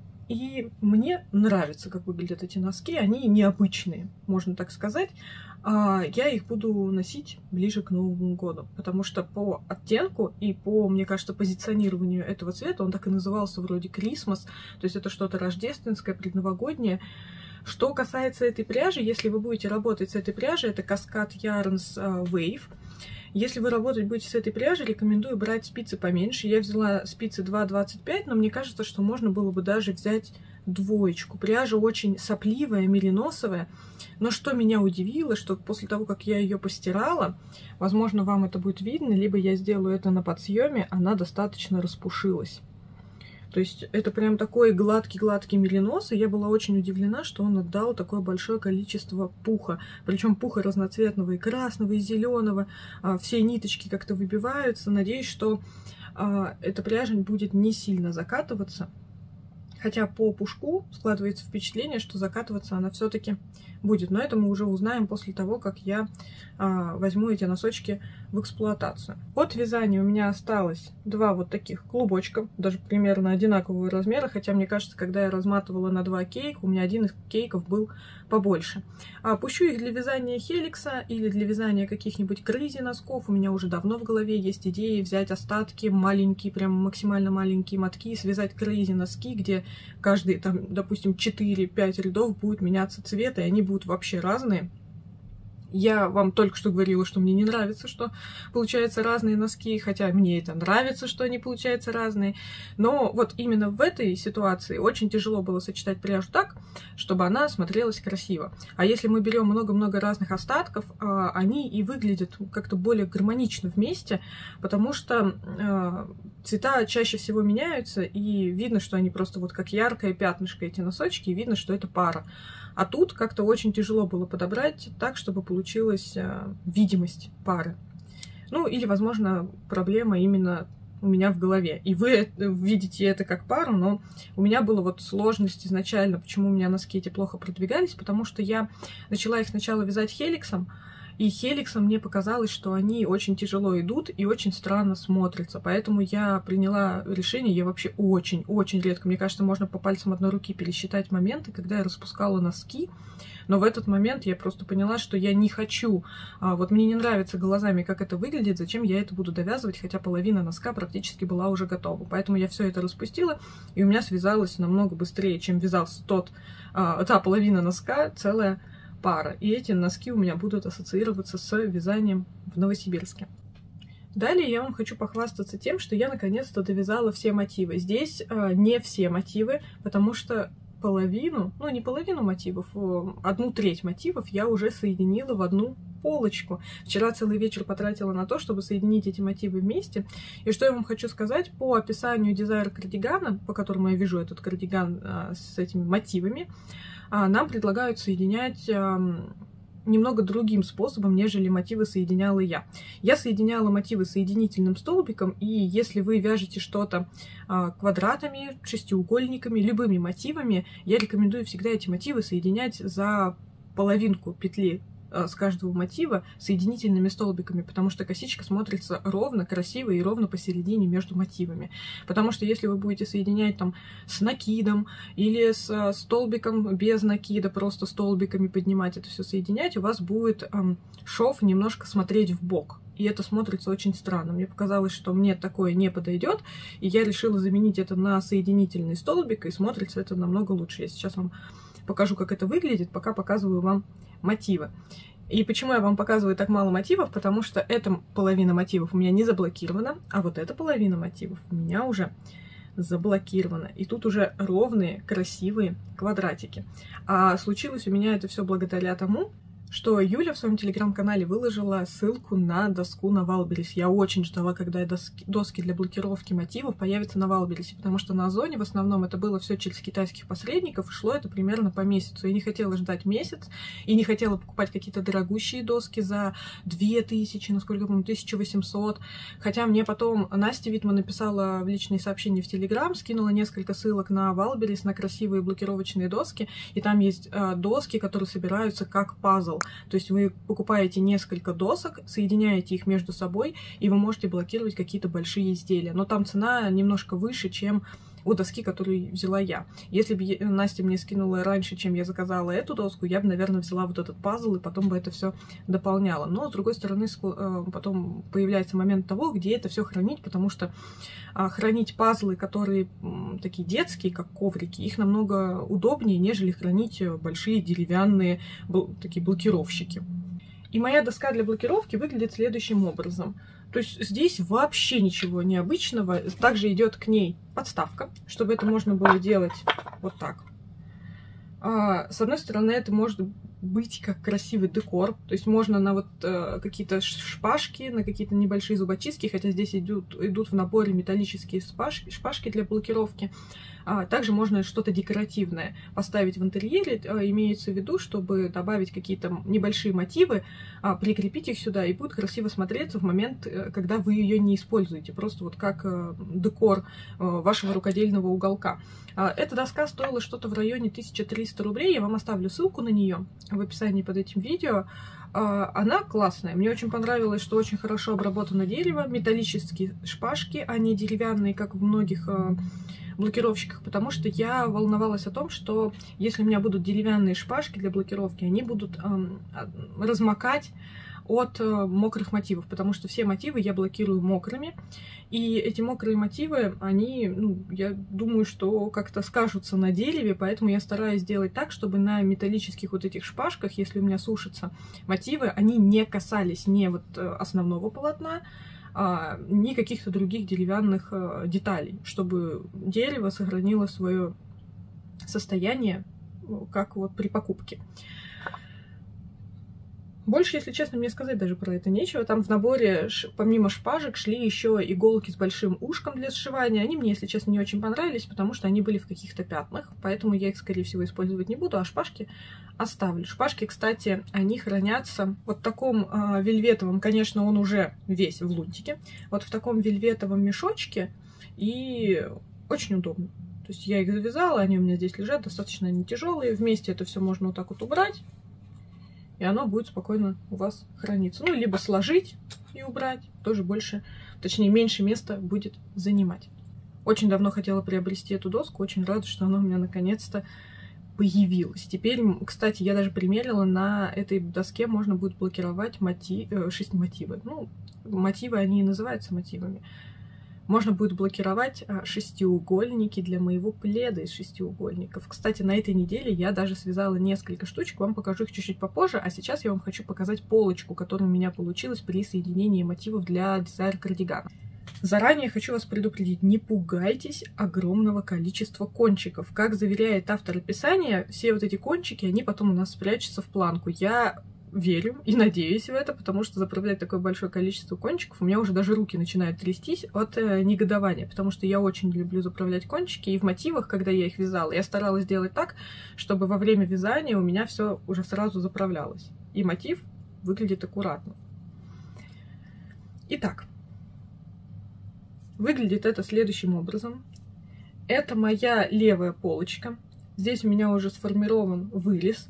И мне нравится, как выглядят эти носки. Они необычные, можно так сказать. А я их буду носить ближе к Новому году. Потому что по оттенку и по, мне кажется, позиционированию этого цвета, он так и назывался вроде Christmas. То есть это что-то рождественское, предновогоднее. Что касается этой пряжи, если вы будете работать с этой пряжей, это Cascade Yarns Wave. Если вы работать будете с этой пряжей, рекомендую брать спицы поменьше. Я взяла спицы два двадцать пять, но мне кажется, что можно было бы даже взять двоечку. Пряжа очень сопливая, мериносовая. Но что меня удивило, что после того, как я ее постирала, возможно, вам это будет видно, либо я сделаю это на подсъеме, она достаточно распушилась. То есть это прям такой гладкий-гладкий меринос, и я была очень удивлена, что он отдал такое большое количество пуха. Причем пуха разноцветного, и красного, и зеленого. Все ниточки как-то выбиваются. Надеюсь, что эта пряжа будет не сильно закатываться. Хотя по пушку складывается впечатление, что закатываться она все-таки будет. Но это мы уже узнаем после того, как я а, возьму эти носочки в эксплуатацию. От вязания у меня осталось два вот таких клубочка, даже примерно одинакового размера. Хотя мне кажется, когда я разматывала на два кейка, у меня один из кейков был побольше. А пущу их для вязания хеликса или для вязания каких-нибудь крейзи носков. У меня уже давно в голове есть идеи взять остатки, маленькие, прям максимально маленькие мотки, связать крейзи носки, где каждый, там, допустим, четыре-пять рядов будет меняться цвет, и они будут вообще разные. Я вам только что говорила, что мне не нравится, что получаются разные носки, хотя мне это нравится, что они получаются разные. Но вот именно в этой ситуации очень тяжело было сочетать пряжу так, чтобы она смотрелась красиво. А если мы берем много-много разных остатков, они и выглядят как-то более гармонично вместе, потому что цвета чаще всего меняются, и видно, что они просто вот как яркое пятнышко, эти носочки, и видно, что это пара. А тут как-то очень тяжело было подобрать так, чтобы получилась э, видимость пары. Ну, или, возможно, проблема именно у меня в голове. И вы видите это как пару, но у меня была вот сложность изначально, почему у меня носки эти плохо продвигались, потому что я начала их сначала вязать хеликсом, и хеликсом мне показалось, что они очень тяжело идут и очень странно смотрятся. Поэтому я приняла решение, я вообще очень-очень редко, мне кажется, можно по пальцам одной руки пересчитать моменты, когда я распускала носки. Но в этот момент я просто поняла, что я не хочу, а, вот мне не нравится глазами, как это выглядит, зачем я это буду довязывать, хотя половина носка практически была уже готова. Поэтому я все это распустила, и у меня связалось намного быстрее, чем вязался тот, а, та половина носка, целая пара. И эти носки у меня будут ассоциироваться с вязанием в Новосибирске. Далее я вам хочу похвастаться тем, что я наконец-то довязала все мотивы. Здесь э, не все мотивы, потому что половину, ну не половину мотивов, одну треть мотивов я уже соединила в одну полочку. Вчера целый вечер потратила на то, чтобы соединить эти мотивы вместе. И что я вам хочу сказать по описанию дизайна кардигана, по которому я вижу этот кардиган а, с этими мотивами, а, нам предлагают соединять а, немного другим способом, нежели мотивы соединяла я. Я соединяла мотивы соединительным столбиком, и если вы вяжете что-то а, квадратами, шестиугольниками, любыми мотивами, я рекомендую всегда эти мотивы соединять за половинку петли а, с каждого мотива соединительными столбиками, потому что косичка смотрится ровно, красиво и ровно посередине между мотивами. Потому что если вы будете соединять там с накидом или с а, столбиком без накида, просто столбиками поднимать это все соединять, у вас будет а, шов немножко смотреть в бок. И это смотрится очень странно. Мне показалось, что мне такое не подойдет, и я решила заменить это на соединительный столбик, и смотрится это намного лучше. Я сейчас вам покажу, как это выглядит, пока показываю вам мотивы. И почему я вам показываю так мало мотивов? Потому что эта половина мотивов у меня не заблокирована, а вот эта половина мотивов у меня уже заблокирована. И тут уже ровные, красивые квадратики. А случилось у меня это все благодаря тому, что Юля в своем телеграм-канале выложила ссылку на доску на Валберес. Я очень ждала, когда доски, доски для блокировки мотивов появятся на Валбересе, потому что на Озоне в основном это было все через китайских посредников, и шло это примерно по месяцу. Я не хотела ждать месяц, и не хотела покупать какие-то дорогущие доски за две тысячи, насколько я помню, тысяча восемьсот. Хотя мне потом Настя Витман написала в личные сообщения в Телеграм, скинула несколько ссылок на Валберес, на красивые блокировочные доски, и там есть э, доски, которые собираются как пазл. То есть вы покупаете несколько досок, соединяете их между собой, и вы можете блокировать какие-то большие изделия. Но там цена немножко выше, чем у доски, которую взяла я. Если бы Настя мне скинула раньше, чем я заказала эту доску, я бы, наверное, взяла вот этот пазл, и потом бы это все дополняла. Но, с другой стороны, потом появляется момент того, где это все хранить, потому что хранить пазлы, которые такие детские, как коврики, их намного удобнее, нежели хранить большие деревянные такие блокировщики. И моя доска для блокировки выглядит следующим образом. То есть здесь вообще ничего необычного. Также идет к ней подставка, чтобы это можно было делать вот так. А, с одной стороны, это может быть как красивый декор. То есть можно на вот э, какие-то шпажки, на какие-то небольшие зубочистки, хотя здесь идут, идут в наборе металлические шпажки, шпажки для блокировки. А, также можно что-то декоративное поставить в интерьере. А, имеется в виду, чтобы добавить какие-то небольшие мотивы, а, прикрепить их сюда, и будет красиво смотреться в момент, когда вы ее не используете. Просто вот как э, декор э, вашего рукодельного уголка. А, эта доска стоила что-то в районе тысячи трёхсот рублей. Я вам оставлю ссылку на нее в описании под этим видео. Она классная. Мне очень понравилось, что очень хорошо обработано дерево, металлические шпажки, а не деревянные, как в многих блокировщиках, потому что я волновалась о том, что если у меня будут деревянные шпажки для блокировки, они будут размокать от мокрых мотивов, потому что все мотивы я блокирую мокрыми, и эти мокрые мотивы, они, ну, я думаю, что как-то скажутся на дереве, поэтому я стараюсь сделать так, чтобы на металлических вот этих шпажках, если у меня сушатся мотивы, они не касались ни вот основного полотна, а, ни каких-то других деревянных а, деталей, чтобы дерево сохранило свое состояние, как вот при покупке. Больше, если честно, мне сказать даже про это нечего. Там в наборе, помимо шпажек, шли еще иголки с большим ушком для сшивания. Они мне, если честно, не очень понравились, потому что они были в каких-то пятнах. Поэтому я их, скорее всего, использовать не буду, а шпажки оставлю. Шпажки, кстати, они хранятся вот в таком э, вельветовом, конечно, он уже весь в лунтике. Вот в таком вельветовом мешочке, и очень удобно. То есть я их завязала, они у меня здесь лежат, достаточно они тяжелые. Вместе это все можно вот так вот убрать. И оно будет спокойно у вас храниться. Ну, либо сложить и убрать, тоже больше, точнее, меньше места будет занимать. Очень давно хотела приобрести эту доску, очень рада, что она у меня наконец-то появилась. Теперь, кстати, я даже примерила, на этой доске можно будет блокировать мотив, э, шесть мотивы. Ну, мотивы, они и называются мотивами. Можно будет блокировать шестиугольники для моего пледа из шестиугольников. Кстати, на этой неделе я даже связала несколько штучек, вам покажу их чуть-чуть попозже, а сейчас я вам хочу показать полочку, которая у меня получилась при соединении мотивов для дизайна кардигана. Заранее хочу вас предупредить, не пугайтесь огромного количества кончиков. Как заверяет автор описания, все вот эти кончики, они потом у нас спрячутся в планку. Я верю и надеюсь в это, потому что заправлять такое большое количество кончиков, у меня уже даже руки начинают трястись от э, негодования, потому что я очень люблю заправлять кончики, и в мотивах, когда я их вязала, я старалась сделать так, чтобы во время вязания у меня все уже сразу заправлялось, и мотив выглядит аккуратно. Итак, выглядит это следующим образом. Это моя левая полочка. Здесь у меня уже сформирован вырез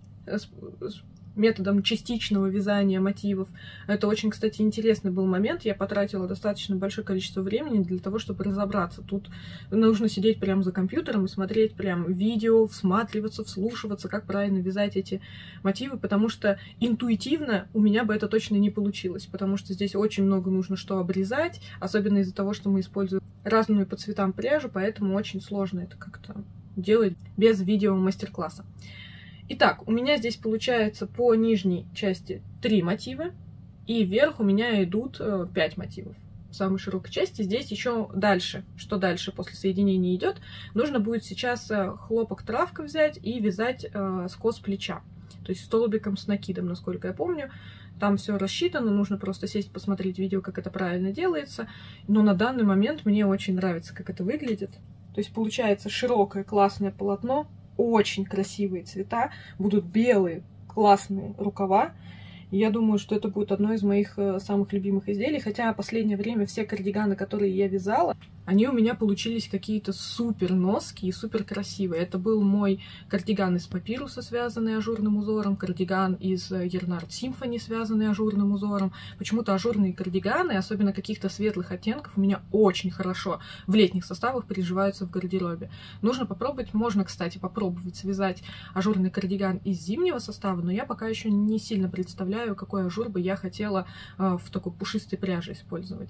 с методом частичного вязания мотивов. Это очень, кстати, интересный был момент. Я потратила достаточно большое количество времени для того, чтобы разобраться. Тут нужно сидеть прямо за компьютером и смотреть прям видео, всматриваться, вслушиваться, как правильно вязать эти мотивы, потому что интуитивно у меня бы это точно не получилось, потому что здесь очень много нужно что обрезать, особенно из-за того, что мы используем разную по цветам пряжу, поэтому очень сложно это как-то делать без видео мастер-класса. Итак, у меня здесь получается по нижней части три мотива, и вверх у меня идут пять мотивов. В самой широкой части здесь еще дальше, что дальше после соединения идет, нужно будет сейчас хлопок травка взять и вязать э, скос плеча, то есть столбиком с накидом, насколько я помню. Там все рассчитано, нужно просто сесть, посмотреть видео, как это правильно делается. Но на данный момент мне очень нравится, как это выглядит. То есть получается широкое классное полотно, очень красивые цвета, будут белые классные рукава. И я думаю, что это будет одно из моих самых любимых изделий, хотя в последнее время все кардиганы, которые я вязала, они у меня получились какие-то супер носки и супер красивые. Это был мой кардиган из папируса, связанный ажурным узором, кардиган из Yarnart Symphony, связанный ажурным узором. Почему-то ажурные кардиганы, особенно каких-то светлых оттенков, у меня очень хорошо в летних составах приживаются в гардеробе. Нужно попробовать, можно, кстати, попробовать связать ажурный кардиган из зимнего состава, но я пока еще не сильно представляю, какой ажур бы я хотела э, в такой пушистой пряже использовать.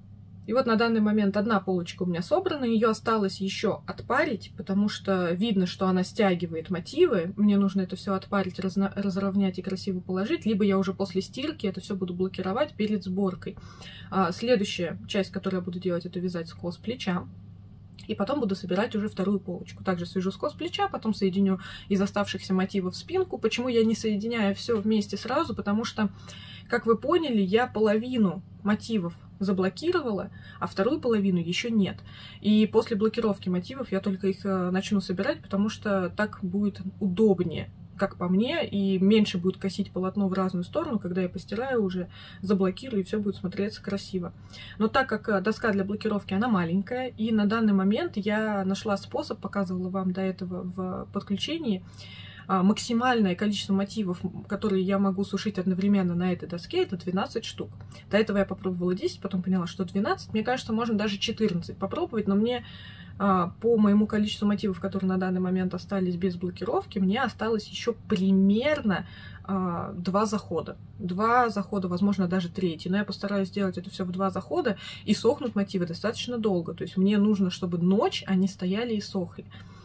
И вот на данный момент одна полочка у меня собрана, ее осталось еще отпарить, потому что видно, что она стягивает мотивы. Мне нужно это все отпарить, разна- разровнять и красиво положить, либо я уже после стирки это все буду блокировать перед сборкой. А, следующая часть, которую я буду делать, это вязать скос плеча. И потом буду собирать уже вторую полочку. Также свяжу скос плеча, потом соединю из оставшихся мотивов спинку. Почему я не соединяю все вместе сразу? Потому что, как вы поняли, я половину мотивов заблокировала, а вторую половину еще нет. И после блокировки мотивов я только их начну собирать, потому что так будет удобнее, как по мне, и меньше будет косить полотно в разную сторону, когда я постираю уже, заблокирую, и все будет смотреться красиво. Но так как доска для блокировки, она маленькая, и на данный момент я нашла способ, показывала вам до этого в подключении, максимальное количество мотивов, которые я могу сушить одновременно на этой доске, это двенадцать штук. До этого я попробовала десять, потом поняла, что двенадцать. Мне кажется, можно даже четырнадцать попробовать, но мне по моему количеству мотивов, которые на данный момент остались без блокировки, мне осталось еще примерно два захода. Два захода, возможно, даже третий. Но я постараюсь сделать это все в два захода, и сохнут мотивы достаточно долго. То есть мне нужно, чтобы ночь они стояли и сохли.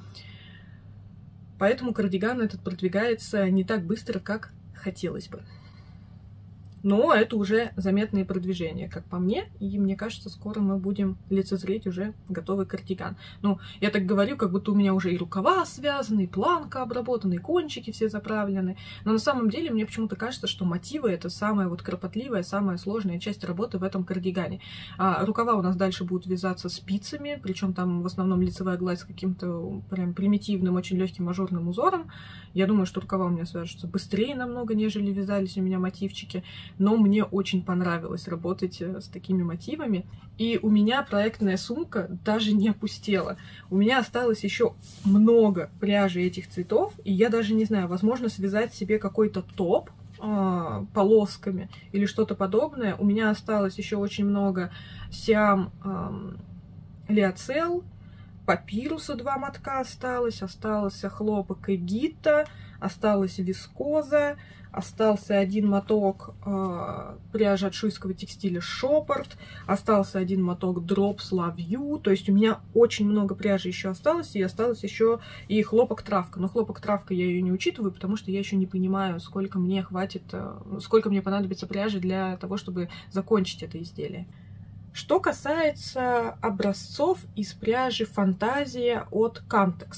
Поэтому кардиган этот продвигается не так быстро, как хотелось бы. Но это уже заметные продвижения, как по мне. И мне кажется, скоро мы будем лицезреть уже готовый кардиган. Ну, я так говорю, как будто у меня уже и рукава связаны, и планка обработана, и кончики все заправлены. Но на самом деле мне почему-то кажется, что мотивы — это самая вот кропотливая, самая сложная часть работы в этом кардигане. А рукава у нас дальше будут вязаться спицами, причем там в основном лицевая гладь с каким-то прям примитивным, очень легким ажурным узором. Я думаю, что рукава у меня свяжутся быстрее намного, нежели вязались у меня мотивчики. Но мне очень понравилось работать с такими мотивами. И у меня проектная сумка даже не опустела. У меня осталось еще много пряжи этих цветов. И я даже не знаю, возможно, связать себе какой-то топ э, полосками или что-то подобное. У меня осталось еще очень много Siam э, Lyocell, папируса два мотка осталось, остался хлопок Эгита, осталась вискоза, остался один моток э, пряжи от шуйского текстиля Шопорт, остался один моток Drops Love You, то есть у меня очень много пряжи еще осталось, и осталось еще и хлопок травка. Но хлопок травка я ее не учитываю, потому что я еще не понимаю, сколько мне хватит, э, сколько мне понадобится пряжи для того, чтобы закончить это изделие. Что касается образцов из пряжи Фантазия от Camtex.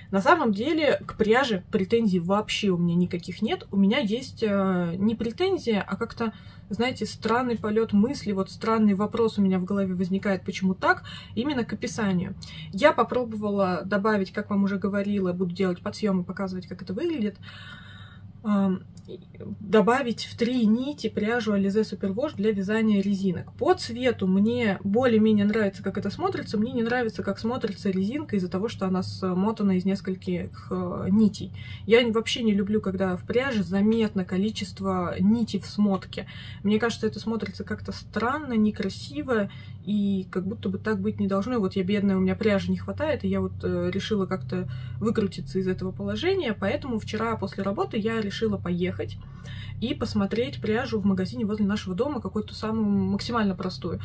На самом деле к пряже претензий вообще у меня никаких нет. У меня есть э, не претензия, а как-то, знаете, странный полет мысли, вот странный вопрос у меня в голове возникает, почему так, именно к описанию. Я попробовала добавить, как вам уже говорила, буду делать подсъемы, показывать, как это выглядит, э, добавить в три нити пряжу Alize Superwash для вязания резинок. По цвету мне более-менее нравится, как это смотрится. Мне не нравится, как смотрится резинка из-за того, что она смотана из нескольких э, нитей. Я вообще не люблю, когда в пряже заметно количество нитей в смотке. Мне кажется, это смотрится как-то странно, некрасиво, и как будто бы так быть не должно. И вот я бедная, у меня пряжи не хватает, и я вот э, решила как-то выкрутиться из этого положения. Поэтому вчера после работы я решила поехать и посмотреть пряжу в магазине возле нашего дома, какую-то самую максимально простую.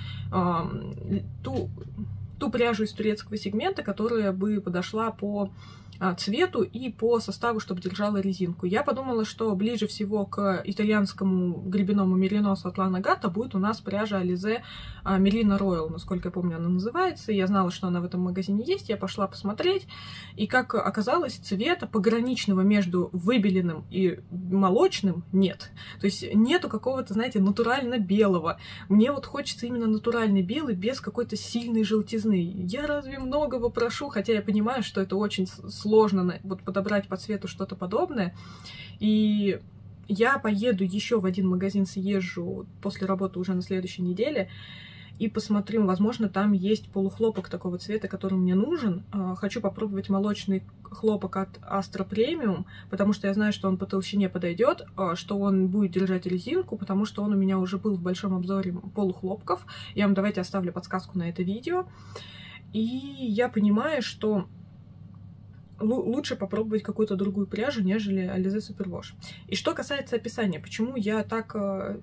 Ту, ту пряжу из турецкого сегмента, которая бы подошла по цвету и по составу, чтобы держала резинку. Я подумала, что ближе всего к итальянскому гребеному мериносу от Lana Gatta будет у нас пряжа Alize Merino Royal, насколько я помню, она называется. Я знала, что она в этом магазине есть, я пошла посмотреть, и, как оказалось, цвета пограничного между выбеленным и молочным нет. То есть нету какого-то, знаете, натурально белого. Мне вот хочется именно натуральный белый, без какой-то сильной желтизны. Я разве многого прошу, хотя я понимаю, что это очень сложно сложно вот подобрать по цвету что-то подобное. И я поеду еще в один магазин, съезжу после работы уже на следующей неделе и посмотрим, возможно, там есть полухлопок такого цвета, который мне нужен. Хочу попробовать молочный хлопок от Astra Premium, потому что я знаю, что он по толщине подойдет, что он будет держать резинку, потому что он у меня уже был в большом обзоре полухлопков. Я вам давайте оставлю подсказку на это видео. И я понимаю, что лучше попробовать какую-то другую пряжу, нежели Alize Superwash. И что касается описания, почему я так э,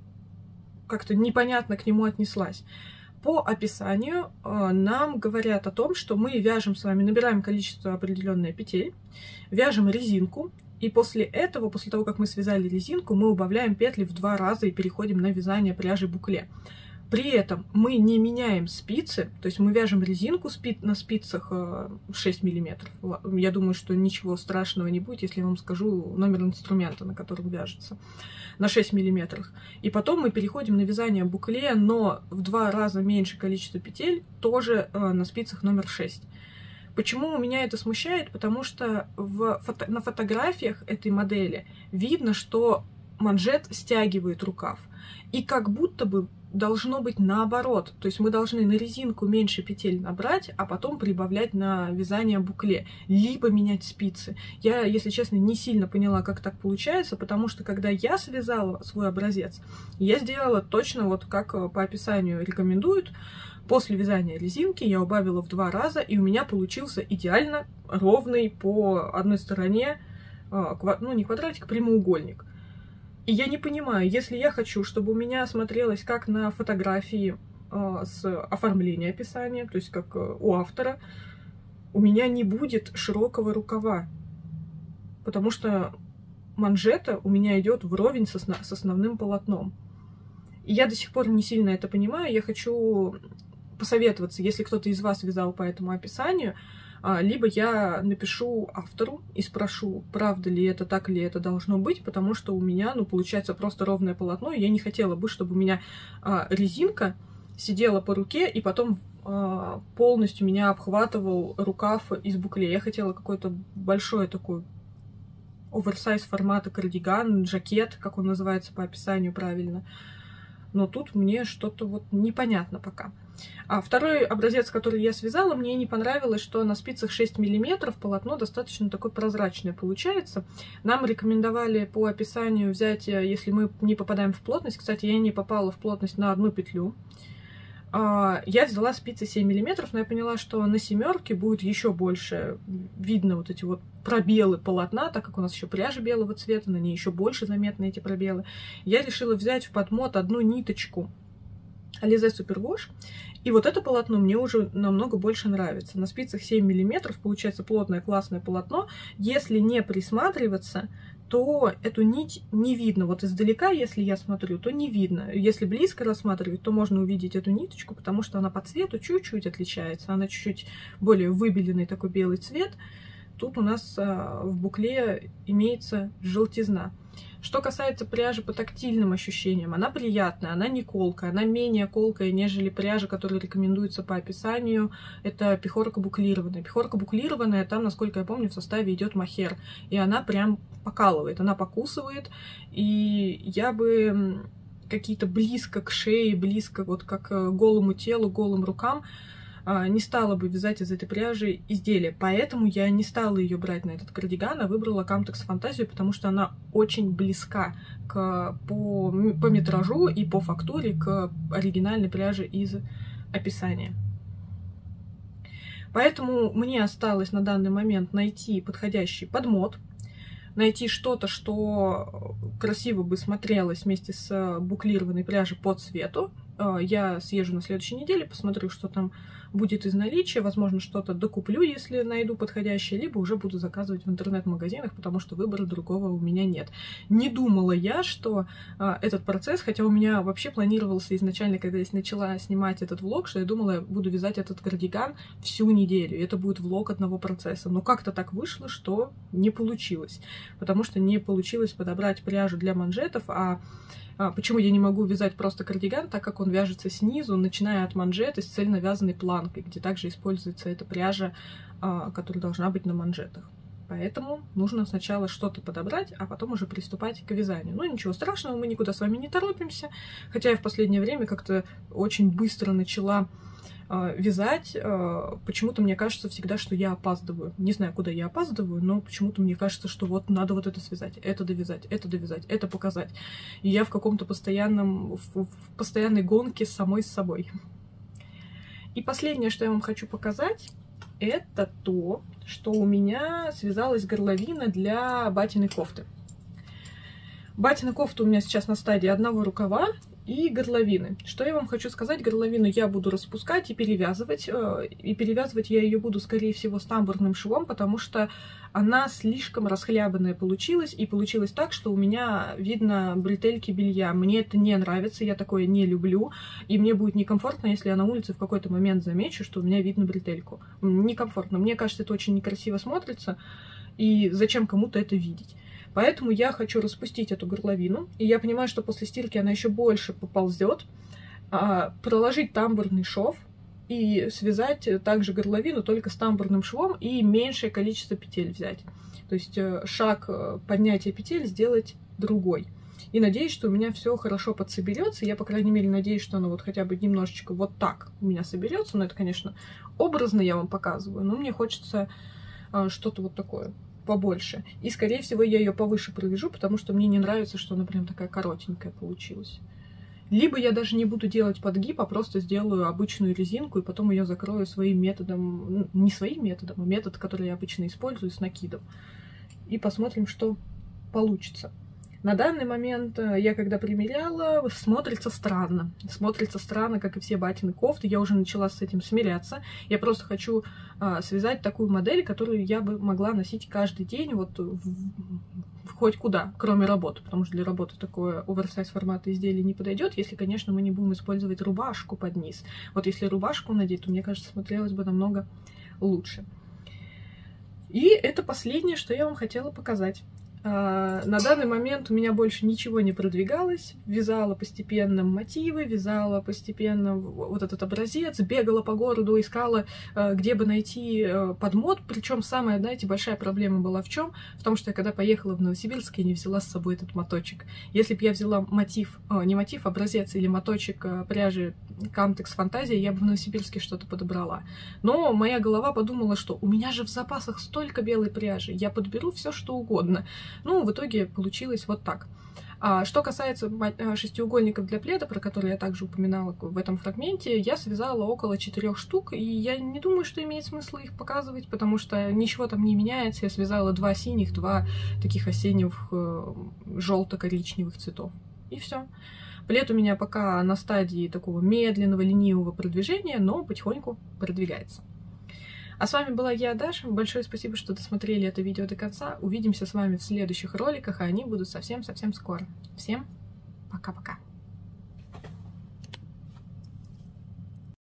как-то непонятно к нему отнеслась. По описанию э, нам говорят о том, что мы вяжем с вами, набираем количество определенное петель, вяжем резинку, и после этого, после того, как мы связали резинку, мы убавляем петли в два раза и переходим на вязание пряжи букле. При этом мы не меняем спицы, то есть мы вяжем резинку спи на спицах шесть миллиметров. Я думаю, что ничего страшного не будет, если я вам скажу номер инструмента, на котором вяжется, на шесть миллиметров. И потом мы переходим на вязание букле, но в два раза меньше количество петель, тоже на спицах номер шесть. Почему меня это смущает? Потому что в фото на фотографиях этой модели видно, что манжет стягивает рукав. И как будто бы должно быть наоборот. То есть мы должны на резинку меньше петель набрать, а потом прибавлять на вязание букле. Либо менять спицы. Я, если честно, не сильно поняла, как так получается, потому что когда я связала свой образец, я сделала точно вот как по описанию рекомендуют. После вязания резинки я убавила в два раза, и у меня получился идеально ровный по одной стороне, ну не квадратик, а прямоугольник. И я не понимаю, если я хочу, чтобы у меня смотрелось как на фотографии э, с оформления описания, то есть как э, у автора, у меня не будет широкого рукава, потому что манжета у меня идет вровень с, основ с основным полотном. И я до сих пор не сильно это понимаю, я хочу посоветоваться, если кто-то из вас вязал по этому описанию, либо я напишу автору и спрошу, правда ли это, так ли это должно быть, потому что у меня, ну, получается просто ровное полотно, и я не хотела бы, чтобы у меня а, резинка сидела по руке, и потом а, полностью меня обхватывал рукав из букле. Я хотела какой-то большой такой оверсайз формата кардиган, жакет, как он называется по описанию правильно. Но тут мне что-то вот непонятно пока. А второй образец, который я связала, мне не понравилось, что на спицах шесть миллиметров полотно достаточно такое прозрачное получается. Нам рекомендовали по описанию взять, если мы не попадаем в плотность. Кстати, я не попала в плотность на одну петлю. Я взяла спицы семь миллиметров, но я поняла, что на семерке будет еще больше видно вот эти вот пробелы полотна, так как у нас еще пряжа белого цвета, на ней еще больше заметны эти пробелы. Я решила взять в подмот одну ниточку Alize Superwash, и вот это полотно мне уже намного больше нравится. На спицах семь миллиметров получается плотное классное полотно. Если не присматриваться, то эту нить не видно. Вот издалека, если я смотрю, то не видно. Если близко рассматривать, то можно увидеть эту ниточку, потому что она по цвету чуть-чуть отличается. Она чуть-чуть более выбеленный такой белый цвет. тут у нас в букле имеется желтизна. Что касается пряжи по тактильным ощущениям, она приятная, она не колкая, она менее колкая, нежели пряжа, которая рекомендуется по описанию. Это пихорка буклированная. Пихорка буклированная, там, насколько я помню, в составе идет мохер. И она прям покалывает, она покусывает. И я бы какие-то близко к шее, близко вот как к голому телу, голым рукам не стала бы вязать из этой пряжи изделия. Поэтому я не стала ее брать на этот кардиган, а выбрала Камтекс Фантазию, потому что она очень близка к, по, по метражу и по фактуре к оригинальной пряже из описания. Поэтому мне осталось на данный момент найти подходящий подмод, найти что-то, что красиво бы смотрелось вместе с буклированной пряжей по цвету. Я съезжу на следующей неделе, посмотрю, что там будет из наличия. Возможно, что-то докуплю, если найду подходящее, либо уже буду заказывать в интернет-магазинах, потому что выбора другого у меня нет. Не думала я, что а, этот процесс, хотя у меня вообще планировался изначально, когда я начала снимать этот влог, что я думала, я буду вязать этот кардиган всю неделю. И это будет влог одного процесса. Но как-то так вышло, что не получилось. Потому что не получилось подобрать пряжу для манжетов, а почему я не могу вязать просто кардиган, так как он вяжется снизу, начиная от манжеты с цельно вязаной планкой, где также используется эта пряжа, которая должна быть на манжетах. Поэтому нужно сначала что-то подобрать, а потом уже приступать к вязанию. Ну, ничего страшного, мы никуда с вами не торопимся. Хотя я в последнее время как-то очень быстро начала вязать. Почему-то мне кажется всегда, что я опаздываю. Не знаю, куда я опаздываю, но почему-то мне кажется, что вот надо вот это связать, это довязать, это довязать, это показать. И я в каком-то постоянном, в, в постоянной гонке с самой с собой. И последнее, что я вам хочу показать, это то, что у меня связалась горловина для батиной кофты. Батина кофта у меня сейчас на стадии одного рукава и горловины. Что я вам хочу сказать, горловину я буду распускать и перевязывать. И перевязывать я ее буду, скорее всего, с тамбурным швом, потому что она слишком расхлябанная получилась. И получилось так, что у меня видно бретельки белья. Мне это не нравится, я такое не люблю. И мне будет некомфортно, если я на улице в какой-то момент замечу, что у меня видно бретельку. Некомфортно. Мне кажется, это очень некрасиво смотрится. И зачем кому-то это видеть? Поэтому я хочу распустить эту горловину. И я понимаю, что после стирки она еще больше поползет. А, проложить тамбурный шов и связать также горловину только с тамбурным швом и меньшее количество петель взять. То есть шаг поднятия петель сделать другой. И надеюсь, что у меня все хорошо подсоберется. Я, по крайней мере, надеюсь, что оно вот хотя бы немножечко вот так у меня соберется. Но это, конечно, образно я вам показываю. Но мне хочется а, что-то вот такое побольше. И, скорее всего, я ее повыше провяжу, потому что мне не нравится, что она прям такая коротенькая получилась. Либо я даже не буду делать подгиб, а просто сделаю обычную резинку, и потом ее закрою своим методом, ну, не своим методом, а метод, который я обычно использую, с накидом. И посмотрим, что получится. На данный момент я, когда примеряла, смотрится странно. Смотрится странно, как и все батины кофты. Я уже начала с этим смиряться. Я просто хочу а, связать такую модель, которую я бы могла носить каждый день, вот в, в, хоть куда, кроме работы. Потому что для работы такое оверсайз формата изделия не подойдет, если, конечно, мы не будем использовать рубашку под низ. Вот если рубашку надеть, то, мне кажется, смотрелось бы намного лучше. И это последнее, что я вам хотела показать. На данный момент у меня больше ничего не продвигалось. Вязала постепенно мотивы, вязала постепенно вот этот образец, бегала по городу, искала, где бы найти подмод. Причем самая, знаете, большая проблема была в чем? В том, что я когда поехала в Новосибирск, я не взяла с собой этот моточек. Если бы я взяла мотив, не мотив, образец или моточек пряжи Камтекс Фантазия, я бы в Новосибирске что-то подобрала. Но моя голова подумала, что у меня же в запасах столько белой пряжи, я подберу все что угодно. Ну, в итоге получилось вот так. А что касается шестиугольников для пледа, про которые я также упоминала в этом фрагменте, я связала около четырех штук, и я не думаю, что имеет смысл их показывать, потому что ничего там не меняется. Я связала два синих, два таких осенних желто-коричневых цветов. И все. Плед у меня пока на стадии такого медленного, ленивого продвижения, но потихоньку продвигается. А с вами была я, Даша. Большое спасибо, что досмотрели это видео до конца. Увидимся с вами в следующих роликах, а они будут совсем-совсем скоро. Всем пока-пока.